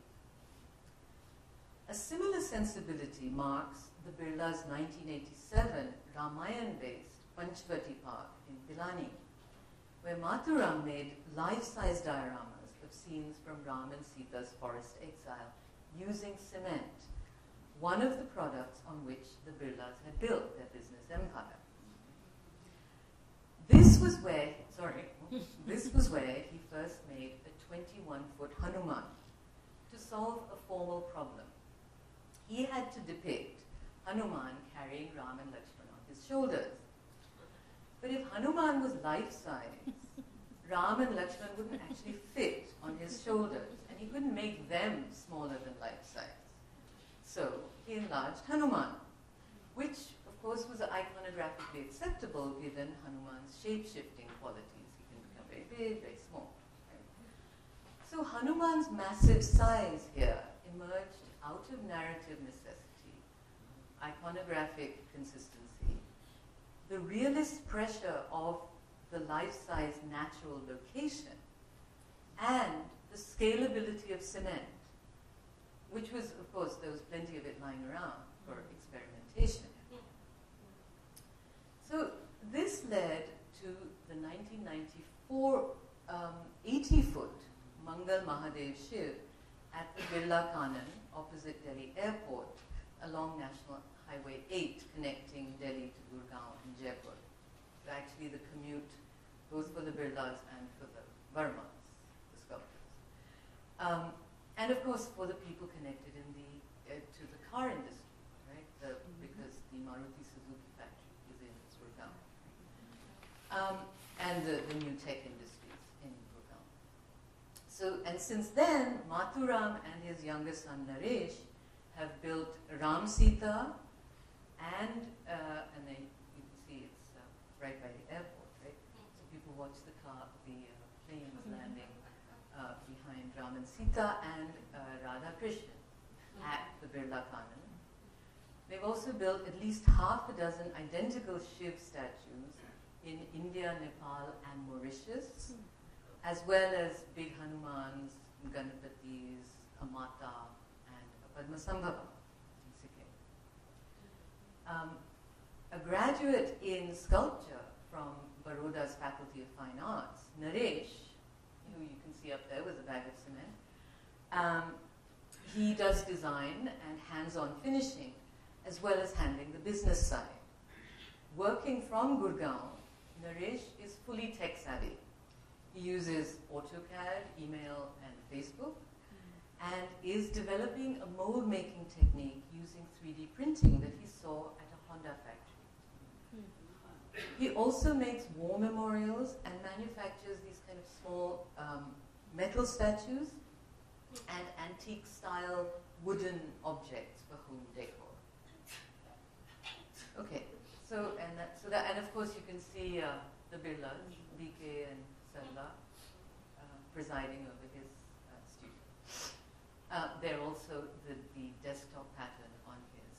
S7: A similar sensibility marks the Birla's 1987 Ramayan-based Panchvati Park in Pilani, where Mathuram made life-size dioramas of scenes from Ram and Sita's forest exile using cement, one of the products on which the Birlas had built their business empire. This was where he first made a 21-foot Hanuman, to solve a formal problem. He had to depict Hanuman carrying Ram and Lakshman on his shoulders. But if Hanuman was life-size, Ram and Lakshman wouldn't actually fit on his shoulders, and he couldn't make them smaller than life-size. So he enlarged Hanuman, which, of course, was iconographically acceptable given Hanuman's shape-shifting qualities. He can become very big, very small. Right? So Hanuman's massive size here emerged out of narrative necessity, iconographic consistency, the realist pressure of the life-size natural location, and the scalability of cement, which was, of course, there was plenty of it lying around for experimentation. So this led to the 1994 80-foot Mangal Mahadev Shiv at the Birla Kanan opposite Delhi Airport along National Highway 8 connecting Delhi to Gurgaon and Jaipur. So actually the commute both for the Birlas and for the Varmas, the sculptors. And of course for the people connected in the to the car industry, right? Because the Maruti Suzuki factory is in Gurgaon. And the new tech industries in Gurgaon. So, and since then, Mathuram and his younger son Naresh have built Ram Sita and then you can see it's right by the airport, right? So people watch the planes landing behind Ram and Sita and Radha Krishna at the Birla Kanan. They've also built at least half a dozen identical Shiv statues in India, Nepal, and Mauritius, as well as big Hanumans, Ganapatis, Amata, and Padmasambhava in Sikkim. A graduate in sculpture from Baroda's Faculty of Fine Arts, Naresh, who you can see up there with a bag of cement, he does design and hands-on finishing, as well as handling the business side. Working from Gurgaon, Naresh is fully tech-savvy. He uses AutoCAD, email, and Facebook, and is developing a mold-making technique using 3D printing that he saw at a Honda factory. He also makes war memorials and manufactures these kind of small metal statues and antique-style wooden objects for home decor. Okay, and of course you can see the Birlas, BK and Sarla, presiding over his studio. They're also the desktop pattern on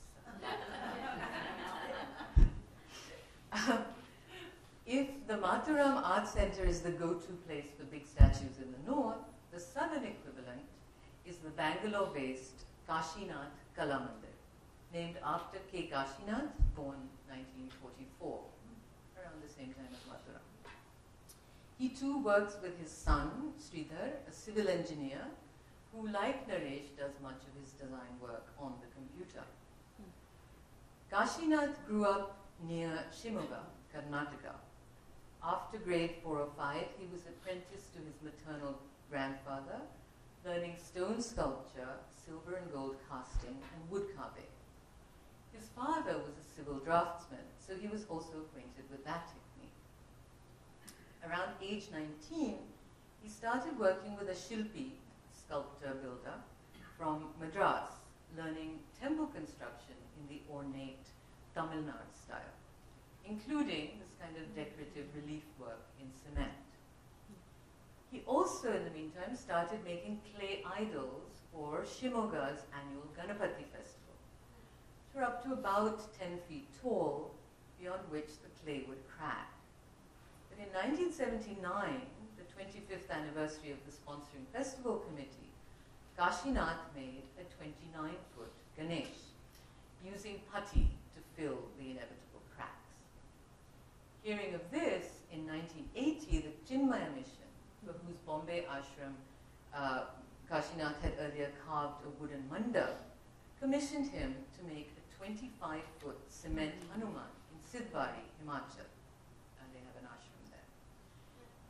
S7: his. If the Mathuram Art Center is the go-to place for big statues in the north, the southern equivalent is the Bangalore-based Kashinath Kala Mandir, named after K. Kashinath, born 1944, around the same time as Mathuram. He too works with his son, Sridhar, a civil engineer, who, like Naresh, does much of his design work on the computer. Kashinath grew up near Shimoga, Karnataka. After grade 4 or 5, he was apprenticed to his maternal grandfather, learning stone sculpture, silver and gold casting, and wood carving. His father was a civil draftsman, so he was also acquainted with that technique. Around age 19, he started working with a Shilpi, sculptor-builder, from Madras, learning temple construction in the ornate Tamil Nadu style, including this kind of decorative relief work in cement. He also, in the meantime, started making clay idols for Shimoga's annual Ganapati festival, which were up to about 10 feet tall, beyond which the clay would crack. But in 1979, the 25th anniversary of the sponsoring festival committee, Kashinath made a 29-foot Ganesh, using putty to fill the inevitable cracks. Hearing of this, in 1980, the Chinmaya mission, for whose Bombay ashram Kashinath had earlier carved a wooden manda, commissioned him to make a 25-foot cement Hanuman in Sidbari, Himachal. And they have an ashram there.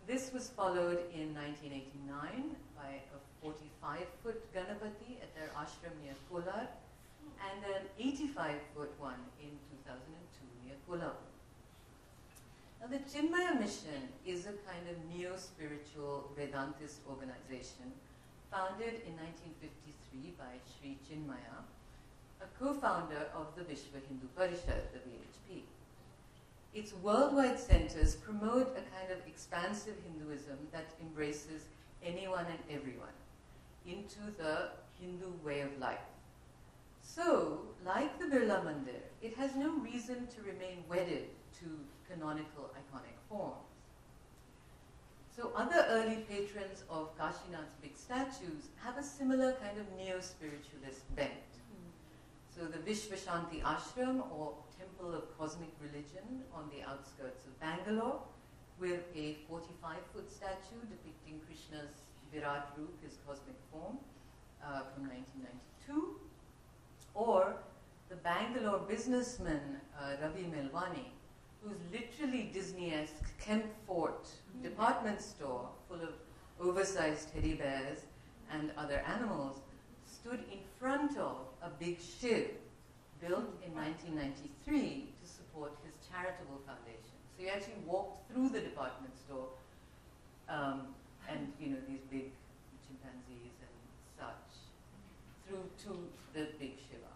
S7: This was followed in 1989 by a 45-foot Ganapati at their ashram near Kolar, and an 85-foot one in 2002 near Kolhapur. Now, the Chinmaya Mission is a kind of neo-spiritual Vedantist organization founded in 1953 by Sri Chinmaya, a co-founder of the Vishwa Hindu Parishad, the VHP. Its worldwide centers promote a kind of expansive Hinduism that embraces anyone and everyone into the Hindu way of life. So, like the Birla Mandir, it has no reason to remain wedded to canonical iconic forms. So other early patrons of Kashinath's big statues have a similar kind of neo-spiritualist bent. So the Vishvashanti Ashram, or Temple of Cosmic Religion on the outskirts of Bangalore, with a 45-foot statue depicting Krishna's Virat Roop, his cosmic form, from 1992. Or the Bangalore businessman Ravi Melwani, whose literally Disney-esque Kemp Fort department store full of oversized teddy bears and other animals stood in front of a big Shiv built in 1993 to support his charitable foundation. So you actually walked through the department store and, you know, these big chimpanzees and such, through to the big Shiva.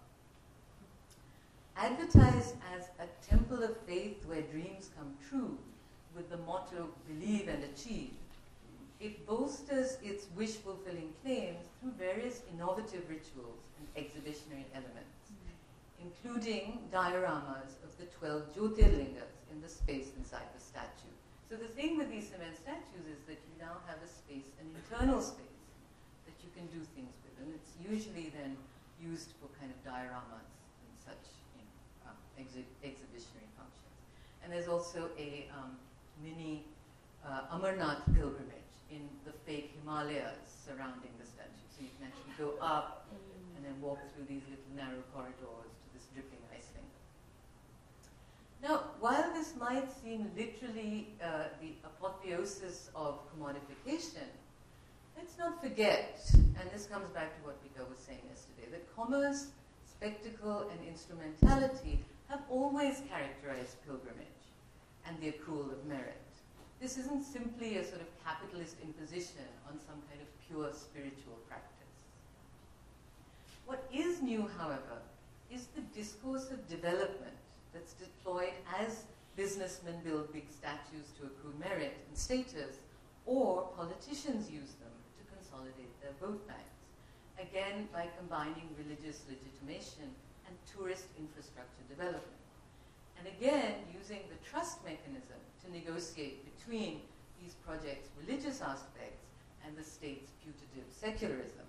S7: Advertised as a temple of faith where dreams come true, with the motto, believe and achieve, it bolsters its wish-fulfilling claims through various innovative rituals and exhibitionary elements, including dioramas of the 12 Jyotirlingas in the space inside the statue. So the thing with these cement statues is that you now have a space, an internal space, that you can do things with, and it's usually then used for kind of dioramas and such, you know, exhibitionary functions. And there's also a mini Amarnath pilgrimage in the fake Himalayas surrounding the statue. So you can actually go up and then walk through these little narrow corridors to this dripping ice link. Now, while this might seem literally the apotheosis of commodification, let's not forget, and this comes back to what Vika was saying yesterday, that commerce, spectacle, and instrumentality have always characterized pilgrimage and the accrual of merit. This isn't simply a sort of capitalist imposition on some kind of pure spiritual practice. What is new, however, is the discourse of development that's deployed as businessmen build big statues to accrue merit and status, or politicians use them to consolidate their vote banks, again by combining religious legitimation and tourist infrastructure development. And again, using the trust mechanism to negotiate between these projects' religious aspects and the state's putative secularism.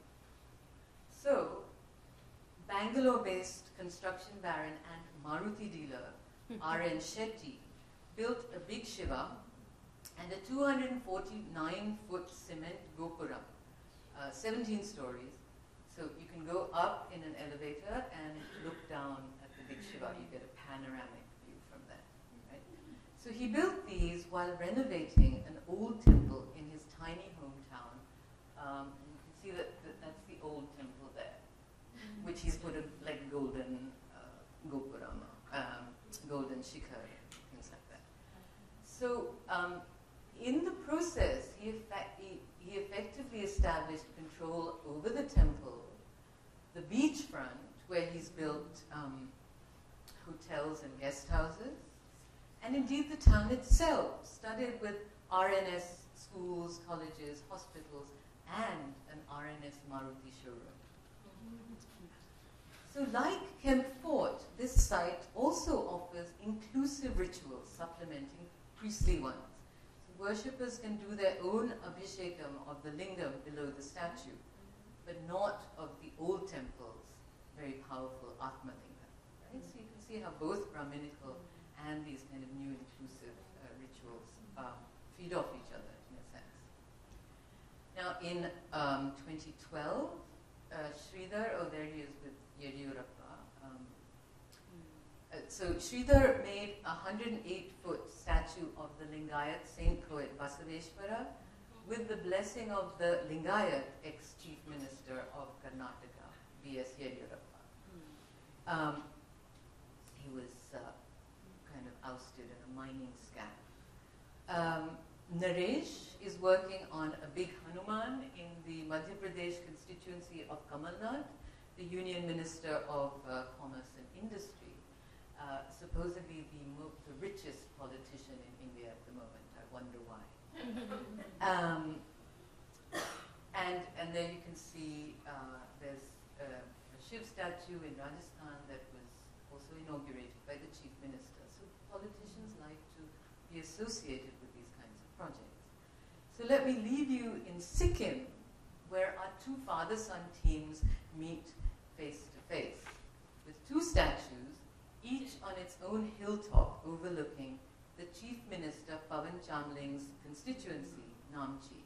S7: So, Bangalore-based construction baron and Maruti dealer R.N. Shetty built a big Shiva and a 249-foot cement Gopuram, 17 stories. So you can go up in an elevator and look down at the big Shiva. You get a panoramic view from there. Right? So he built these while renovating an old temple in his tiny hometown. And you can see that that's the old temple there, which he's put a like golden Gopuram, golden shikhar, things like that. So in the process, he effectively established control over the temple, the beachfront, where he's built hotels and guest houses, and indeed the town itself, studded with RNS schools, colleges, hospitals, and an RNS Maruti showroom. So like Kemp Fort, this site also offers inclusive rituals supplementing priestly ones. So worshippers can do their own abhishekam of the lingam below the statue, but not of the old temple's very powerful Atma lingam. Right? So you can see how both Brahminical and these kind of new inclusive rituals feed off each other in a sense. Now in 2012, Sridhar, oh there he is with Yediyurappa. So Sridhar made a 108-foot statue of the Lingayat saint poet Basaveshwara with the blessing of the Lingayat ex-chief minister of Karnataka, B.S. Yediyurappa. He was kind of ousted in a mining scam. Naresh is working on a big Hanuman in the Madhya Pradesh constituency of Kamal Nath, the Union Minister of Commerce and Industry. Supposedly the richest politician in India at the moment. I wonder why. And there you can see there's a Shiv statue in Rajasthan that was also inaugurated by the chief minister. So politicians like to be associated with these kinds of projects. So let me leave you in Sikkim, where our two father-son teams meet face to face with two statues, each on its own hilltop overlooking the Chief Minister Pawan Chamling's constituency, Namchi.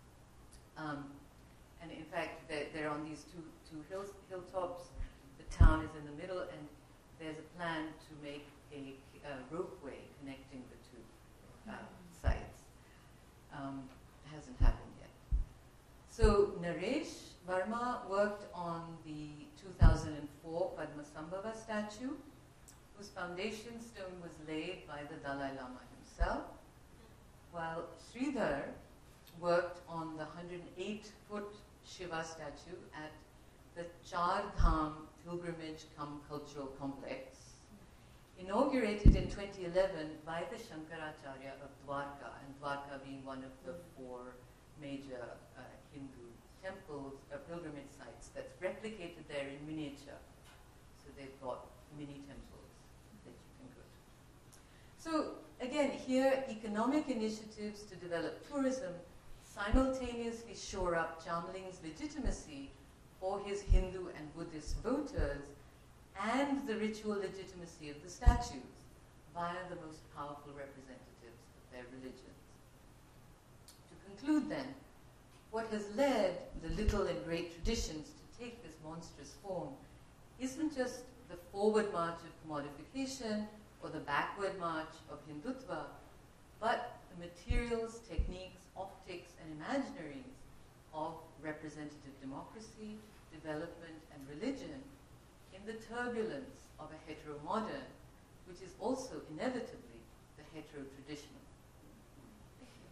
S7: And in fact, they're on these two hilltops. The town is in the middle, and there's a plan to make a ropeway connecting the two sites. Hasn't happened yet. So Naresh Verma worked on the 2004 Padmasambhava statue, whose foundation stone was laid by the Dalai Lama himself, while Sridhar worked on the 108-foot Shiva statue at the Char Dham Pilgrimage cum Cultural Complex, inaugurated in 2011 by the Shankaracharya of Dwarka, and Dwarka being one of the four major Hindu temples, pilgrimage sites that's replicated there in miniature. So they've got mini temples that you can go to. So again, here economic initiatives to develop tourism simultaneously shore up Chamling's legitimacy for his Hindu and Buddhist voters and the ritual legitimacy of the statues via the most powerful representatives of their religions. To conclude then, what has led the little and great traditions to take this monstrous form isn't just the forward march of commodification or the backward march of Hindutva, but the materials, techniques, optics, and imaginaries of representative democracy, development, and religion in the turbulence of a hetero-modern, which is also inevitably the hetero-traditional. Thank you.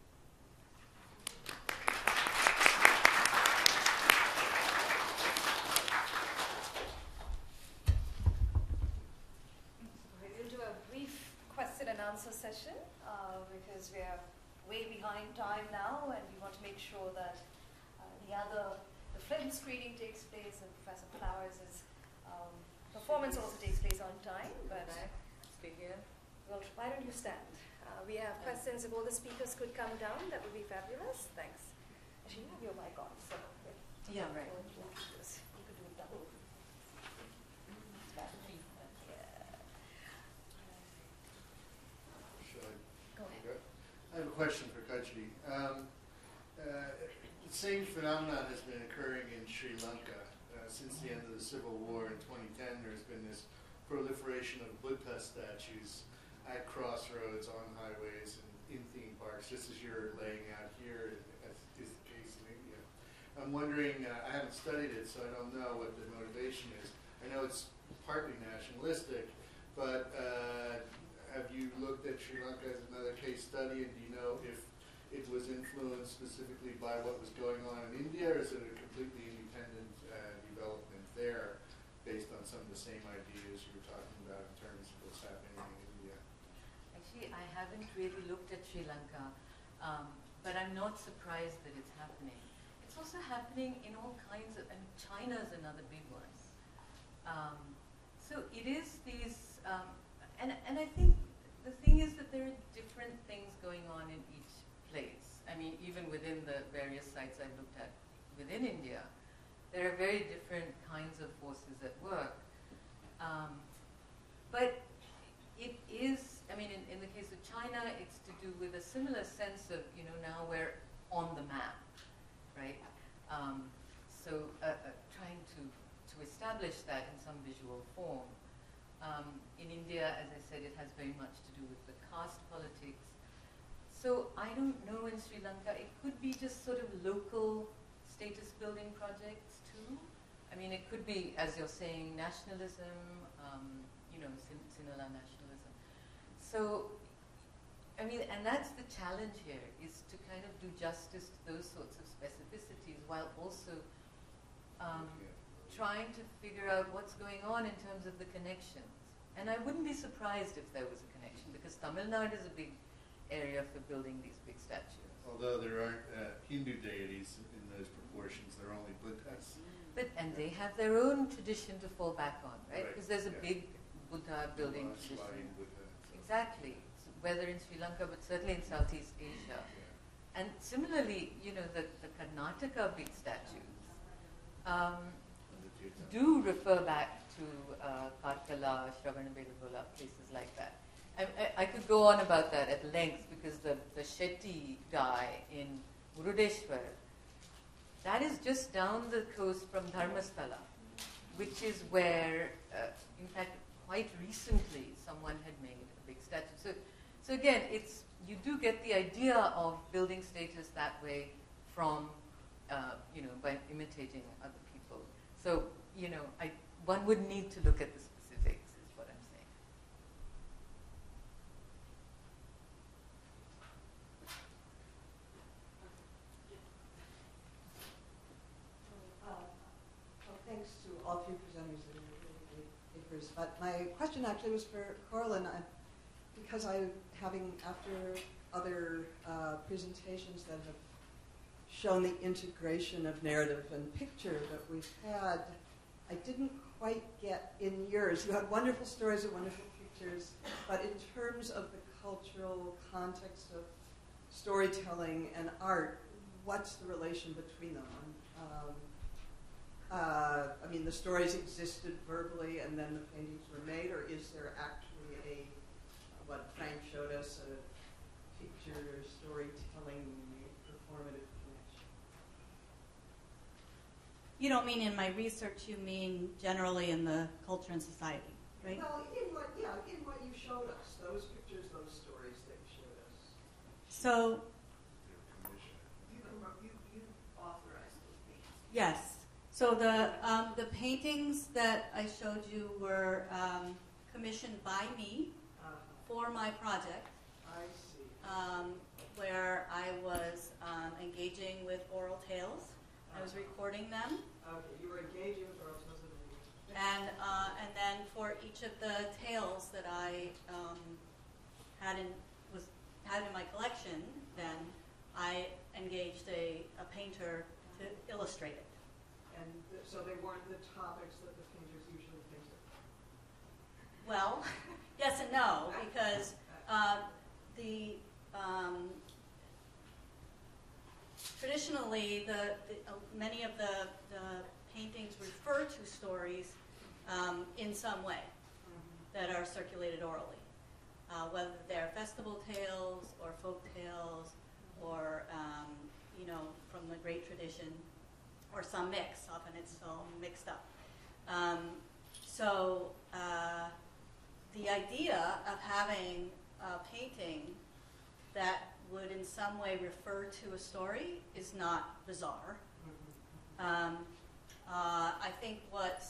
S1: We'll do a brief question and answer session because we are way behind time now, and we want to make sure that the film screening takes place and Professor Flowers' performance also takes place on time. But
S7: Stay here.
S1: well, why don't you stand? We have questions. If all the speakers could come down, that would be fabulous. Thanks. Actually, you have your mic on, so
S7: Yeah, right.
S1: you could do it double.
S4: Should I
S1: Go ahead.
S4: go? I have a question for Kachi. The same phenomenon has been occurring in Sri Lanka. Since the end of the civil war in 2010, there's been this proliferation of Buddha statues at crossroads, on highways, and in theme parks, just as you're laying out here, as is the case in India. I'm wondering, I haven't studied it, so I don't know what the motivation is. I know it's partly nationalistic, but have you looked at Sri Lanka as another case study, and do you know if it was influenced specifically by what was going on in India, or is it a completely independent development there based on some of the same ideas you were talking about in terms of what's happening in India?
S7: Actually, I haven't really looked at Sri Lanka, but I'm not surprised that it's happening. It's also happening in all kinds of, and China's another big one. So it is these, and I think the thing is that there are different things going on in each place. I mean, even within the various sites I've looked at within India, there are very different kinds of forces at work. But it is, I mean, in the case of China, it's to do with a similar sense of, now we're on the map, right? So trying to establish that in some visual form. In India, as I said, it has very much to do with the caste politics. So I don't know in Sri Lanka, it could be just sort of local status building projects too. I mean, it could be, as you're saying, nationalism, Sinhala nationalism. So, I mean, and that's the challenge here, is to kind of do justice to those sorts of specificities while also trying to figure out what's going on in terms of the connections. And I wouldn't be surprised if there was a connection, because Tamil Nadu is a big area for building these big statues.
S4: Although there aren't Hindu deities in those proportions, they're only Buddhas.
S7: And they have their own tradition to fall back on, right?
S4: Right,
S7: Because there's a big Buddha building tradition.
S4: Buddha.
S7: Exactly. Whether in Sri Lanka, but certainly in Southeast Asia.
S4: Yeah.
S7: And similarly, the Karnataka big statues do refer back to Karkala, Shravanabelagola, places like that. I could go on about that at length, because the Shetty guy in Murudeshwar, that is just down the coast from Dharmasthala, which is where, in fact, quite recently someone had made a big statue. So again, you do get the idea of building status that way from, by imitating other people. So, one would need to look at the specifics, is what I'm saying.
S6: Thanks to all three presenters that are really great papers. But my question actually was for Corlin, because after other presentations that have shown the integration of narrative and picture that we've had, I didn't quite get in yours. You had wonderful stories and wonderful pictures, but in terms of the cultural context of storytelling and art, what's the relation between them? I mean, the stories existed verbally and then the paintings were made, or is there actually what Frank showed us, a picture storytelling performative connection?
S2: You don't mean in my research, you mean generally in the culture and society, right?
S6: Well, in what you showed us, those pictures, those stories that you showed us.
S2: So,
S6: You authorized those paintings.
S2: yes. So the paintings that I showed you were commissioned by me for my project,
S6: I see.
S2: where I was engaging with oral tales. I was recording them,
S6: Okay, you were engaging with oral tales.
S2: and then for each of the tales that I had in my collection, then I engaged a painter to illustrate it.
S6: And so they weren't the topics that the painters usually painted.
S2: Well, yes and no, because traditionally, many of the paintings refer to stories in some way that are circulated orally, whether they're festival tales or folk tales, or from the great tradition, or some mix. Often it's all mixed up. So the idea of having a painting that would in some way refer to a story is not bizarre. I think but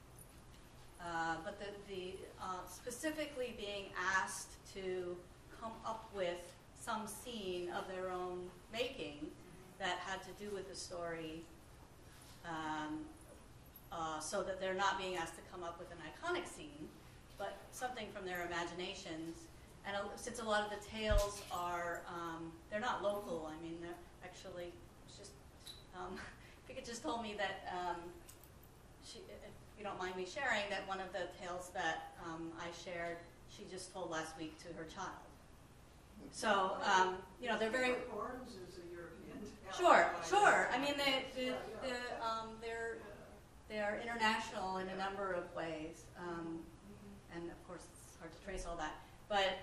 S2: the specifically being asked to come up with some scene of their own making that had to do with the story, so that they're not being asked to come up with an iconic scene, but something from their imaginations. And since a lot of the tales are, they're not local, I mean, they're actually, it's just, Fika just told me that, if you don't mind me sharing, that one of the tales that I shared, she just told last week to her child. So, they're very...
S6: Horns is a European tale.
S2: Sure. I mean, they're international in a number of ways, and of course it's hard to trace all that. But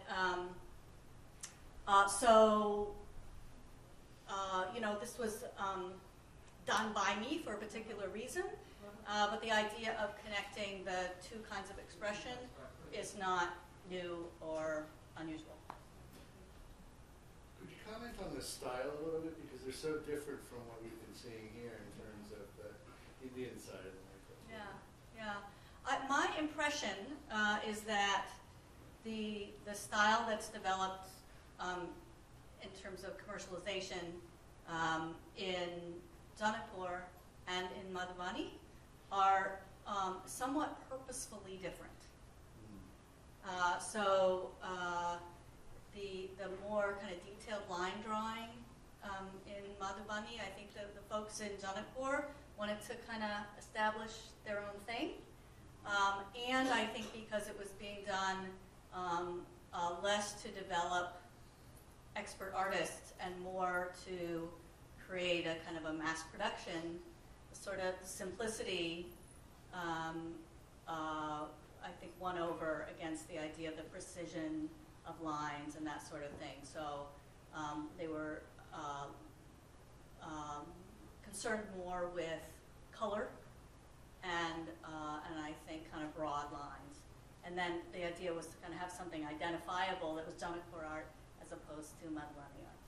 S2: this was done by me for a particular reason. But the idea of connecting the two kinds of expression is not new or unusual.
S4: Could you comment on the style a little bit, because they're so different from what we've been seeing here in terms of the Indian side of the microphone?
S2: Yeah. My impression is that the style that's developed in terms of commercialization in Janakpur and in Madhubani are somewhat purposefully different. The more kind of detailed line drawing in Madhubani, I think the folks in Janakpur wanted to kind of establish their own thing. And I think because it was being done less to develop expert artists and more to create a kind of a mass production, sort of simplicity, I think won over against the idea of the precision of lines and that sort of thing. So they were concerned more with color and I think kind of broad lines. And then the idea was to kind of have something identifiable that was Janakpur art as opposed to Madhubani art.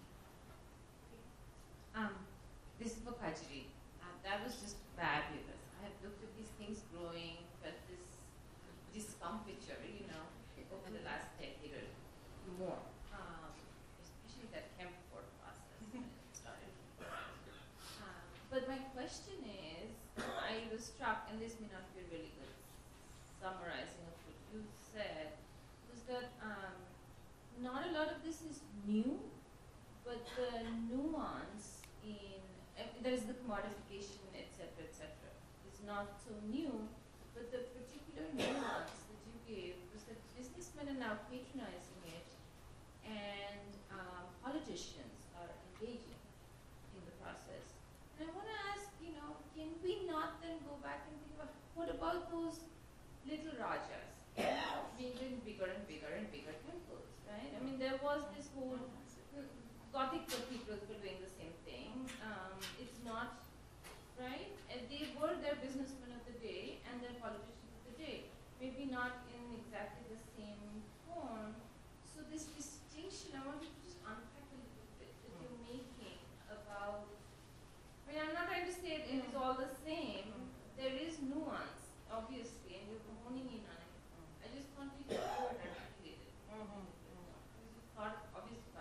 S8: This is for Kajri. That was just fabulous. I have looked at these things growing, felt this discomfiture, over the last decade or more. Especially that Kempford process when it started. But my question is, I was struck, and this may not be a really good summarizing of what you said, was that not a lot of this is new, but the nuance in, there is the commodification, etc., is not so new, but the particular nuance that you gave was that businessmen are now patronizing it, and politicians are engaging in the process. And I want to ask, can we not then go back and think about, what about those little rajas being bigger and bigger and bigger temples, right? I mean, there was this whole Gothic cathedrals were doing the same thing. It's not, right? And they were their businessmen of the day and their politicians of the day. Maybe not in exactly the same form. So this distinction, I want you to just unpack a little bit that you're making about, I mean, I'm not trying to say it is all the same. There is nuance, obviously, and you're honing in on it. I just want you to go and articulate it. Obviously,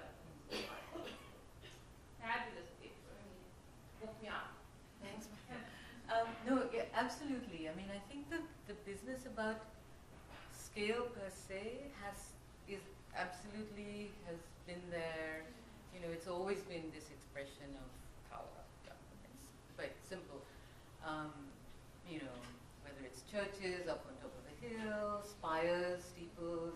S8: fabulous paper. I mean, woke me up.
S7: Thanks. No, yeah, absolutely. I mean, I think the business about scale per se has been there. It's always been this expression of power. It's quite simple. Whether it's churches up on top of a hill, spires, steeples,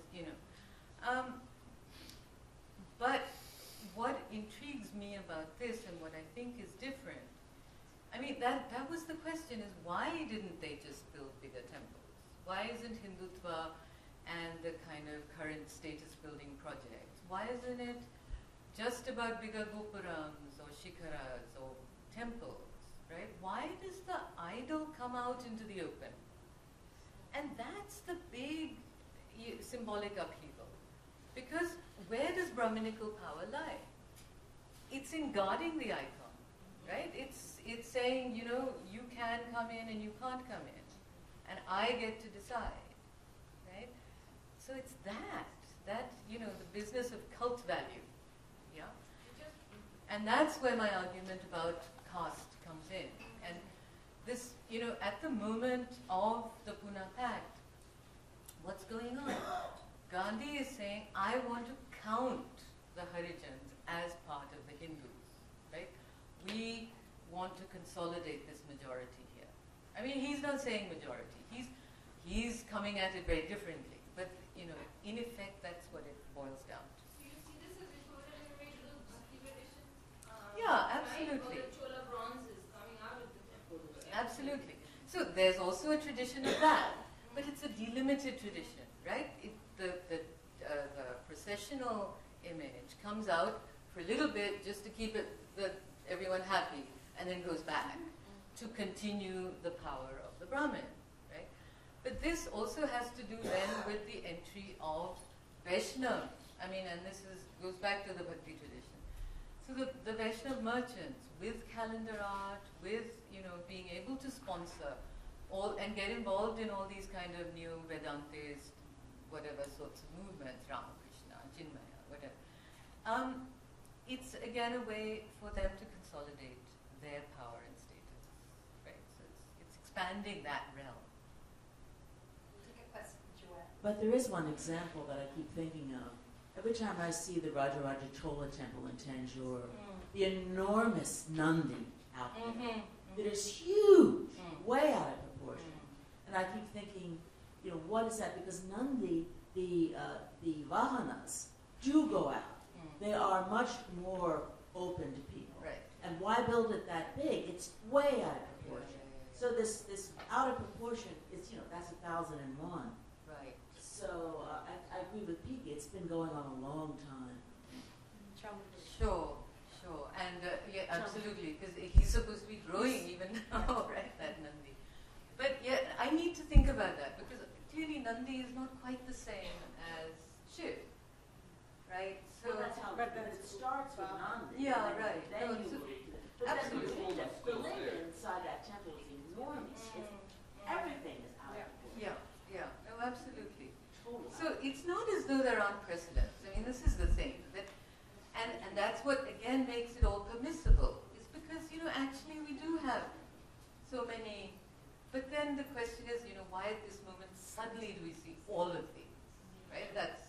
S7: But what intrigues me about this and what I think is different, I mean, that was the question, is why didn't they just build bigger temples? Why isn't Hindutva and the kind of current status building projects, why isn't it just about bigger gopurams or shikharas or temples, right? Why does the idol come out into the open? And that's the big symbolic upheaval. Because where does Brahminical power lie? It's in guarding the icon, right? It's saying, you can come in and you can't come in. And I get to decide, right? So it's that, the business of cult value, yeah? And that's where my argument about caste comes in. And this, at the moment of the Pune Pact, what's going on? Gandhi is saying, I want to count the Harijans as part of the Hindus, right? We want to consolidate this majority here. I mean, he's not saying majority. He's coming at it very differently. But, in effect, that's what it boils down to.
S8: So you see this as equivalent in a way to the Bhakti tradition?
S7: Yeah, absolutely.
S8: Right? Or the Chola bronzes coming out of the temple.
S7: Absolutely. So there's also a tradition of that, but it's a delimited tradition, right? The processional image comes out for a little bit just to keep everyone happy, and then goes back to continue the power of the Brahmin, right? But this also has to do then with the entry of Vaishnav. I mean, and goes back to the Bhakti tradition. So the Vaishnav merchants with calendar art, with being able to sponsor all and get involved in all these kind of new Vedantist, whatever sorts of movements, Ramakrishna, Chinmaya, whatever. It's again a way for them to consolidate their power and status, right? So it's expanding that realm.
S1: Take a question, Joanne.
S9: But there is one example that I keep thinking of. Every time I see the Rajaraja Chola temple in Tanjore, the enormous Nandi out there, that is huge, way out of proportion. And I keep thinking, what is that? Because Nandi, the Vahanas, do go out. They are much more open to people.
S7: Right.
S9: And why build it that big? It's way out of proportion. So this out of proportion, it's that's 1001.
S7: Right.
S9: So I agree with Piki. It's been going on a long time.
S7: Sure. And yeah, absolutely, because he's supposed to be growing even now, right, that Nandi. But yeah, I need to think about that, because clearly Nandi is not quite the same as Shiv, right? So
S9: Well, that's how it starts with Nandi.
S7: Yeah,
S9: and
S7: right.
S9: Then
S7: No,
S9: you
S7: so-
S9: move to but
S7: absolutely.
S9: then the linga inside that temple is enormous. Everything is out of proportion.
S7: Yeah, no, absolutely.
S9: Totally.
S7: So it's not as though there aren't precedents. I mean, this is the thing, that, and that's what again makes it all permissible. Is because actually we do have so many. But then the question is, why at this moment suddenly do we see all of these, right? That's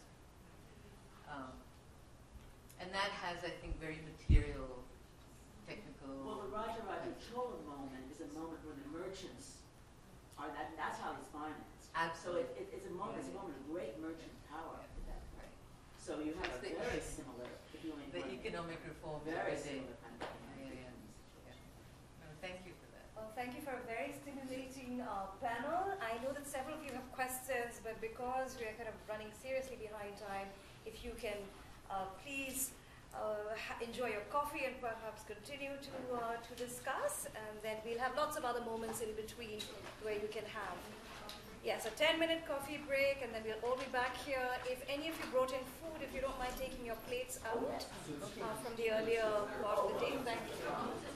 S7: and that has, I think, very material, technical.
S9: Well, the Rajaraja Chola moment is a moment where the merchants are that's how he's financed.
S7: Absolutely.
S9: So it's a moment of great merchant power.
S7: Right.
S9: So you have a
S7: It's the-
S9: very similar, if you only
S7: The
S9: want
S7: economic reform
S9: very
S7: every day.
S9: similar kind of thing.
S7: Yeah. No, thank you for that.
S1: Well, thank you for a very stimulating panel. I know that several of you have questions, but because we're kind of running seriously behind time, if you can please enjoy your coffee and perhaps continue to discuss, and then we'll have lots of other moments in between where you can have. Yes, a 10-minute coffee break, and then we'll all be back here. If any of you brought in food, if you don't mind taking your plates out from the earlier part of the day, thank you.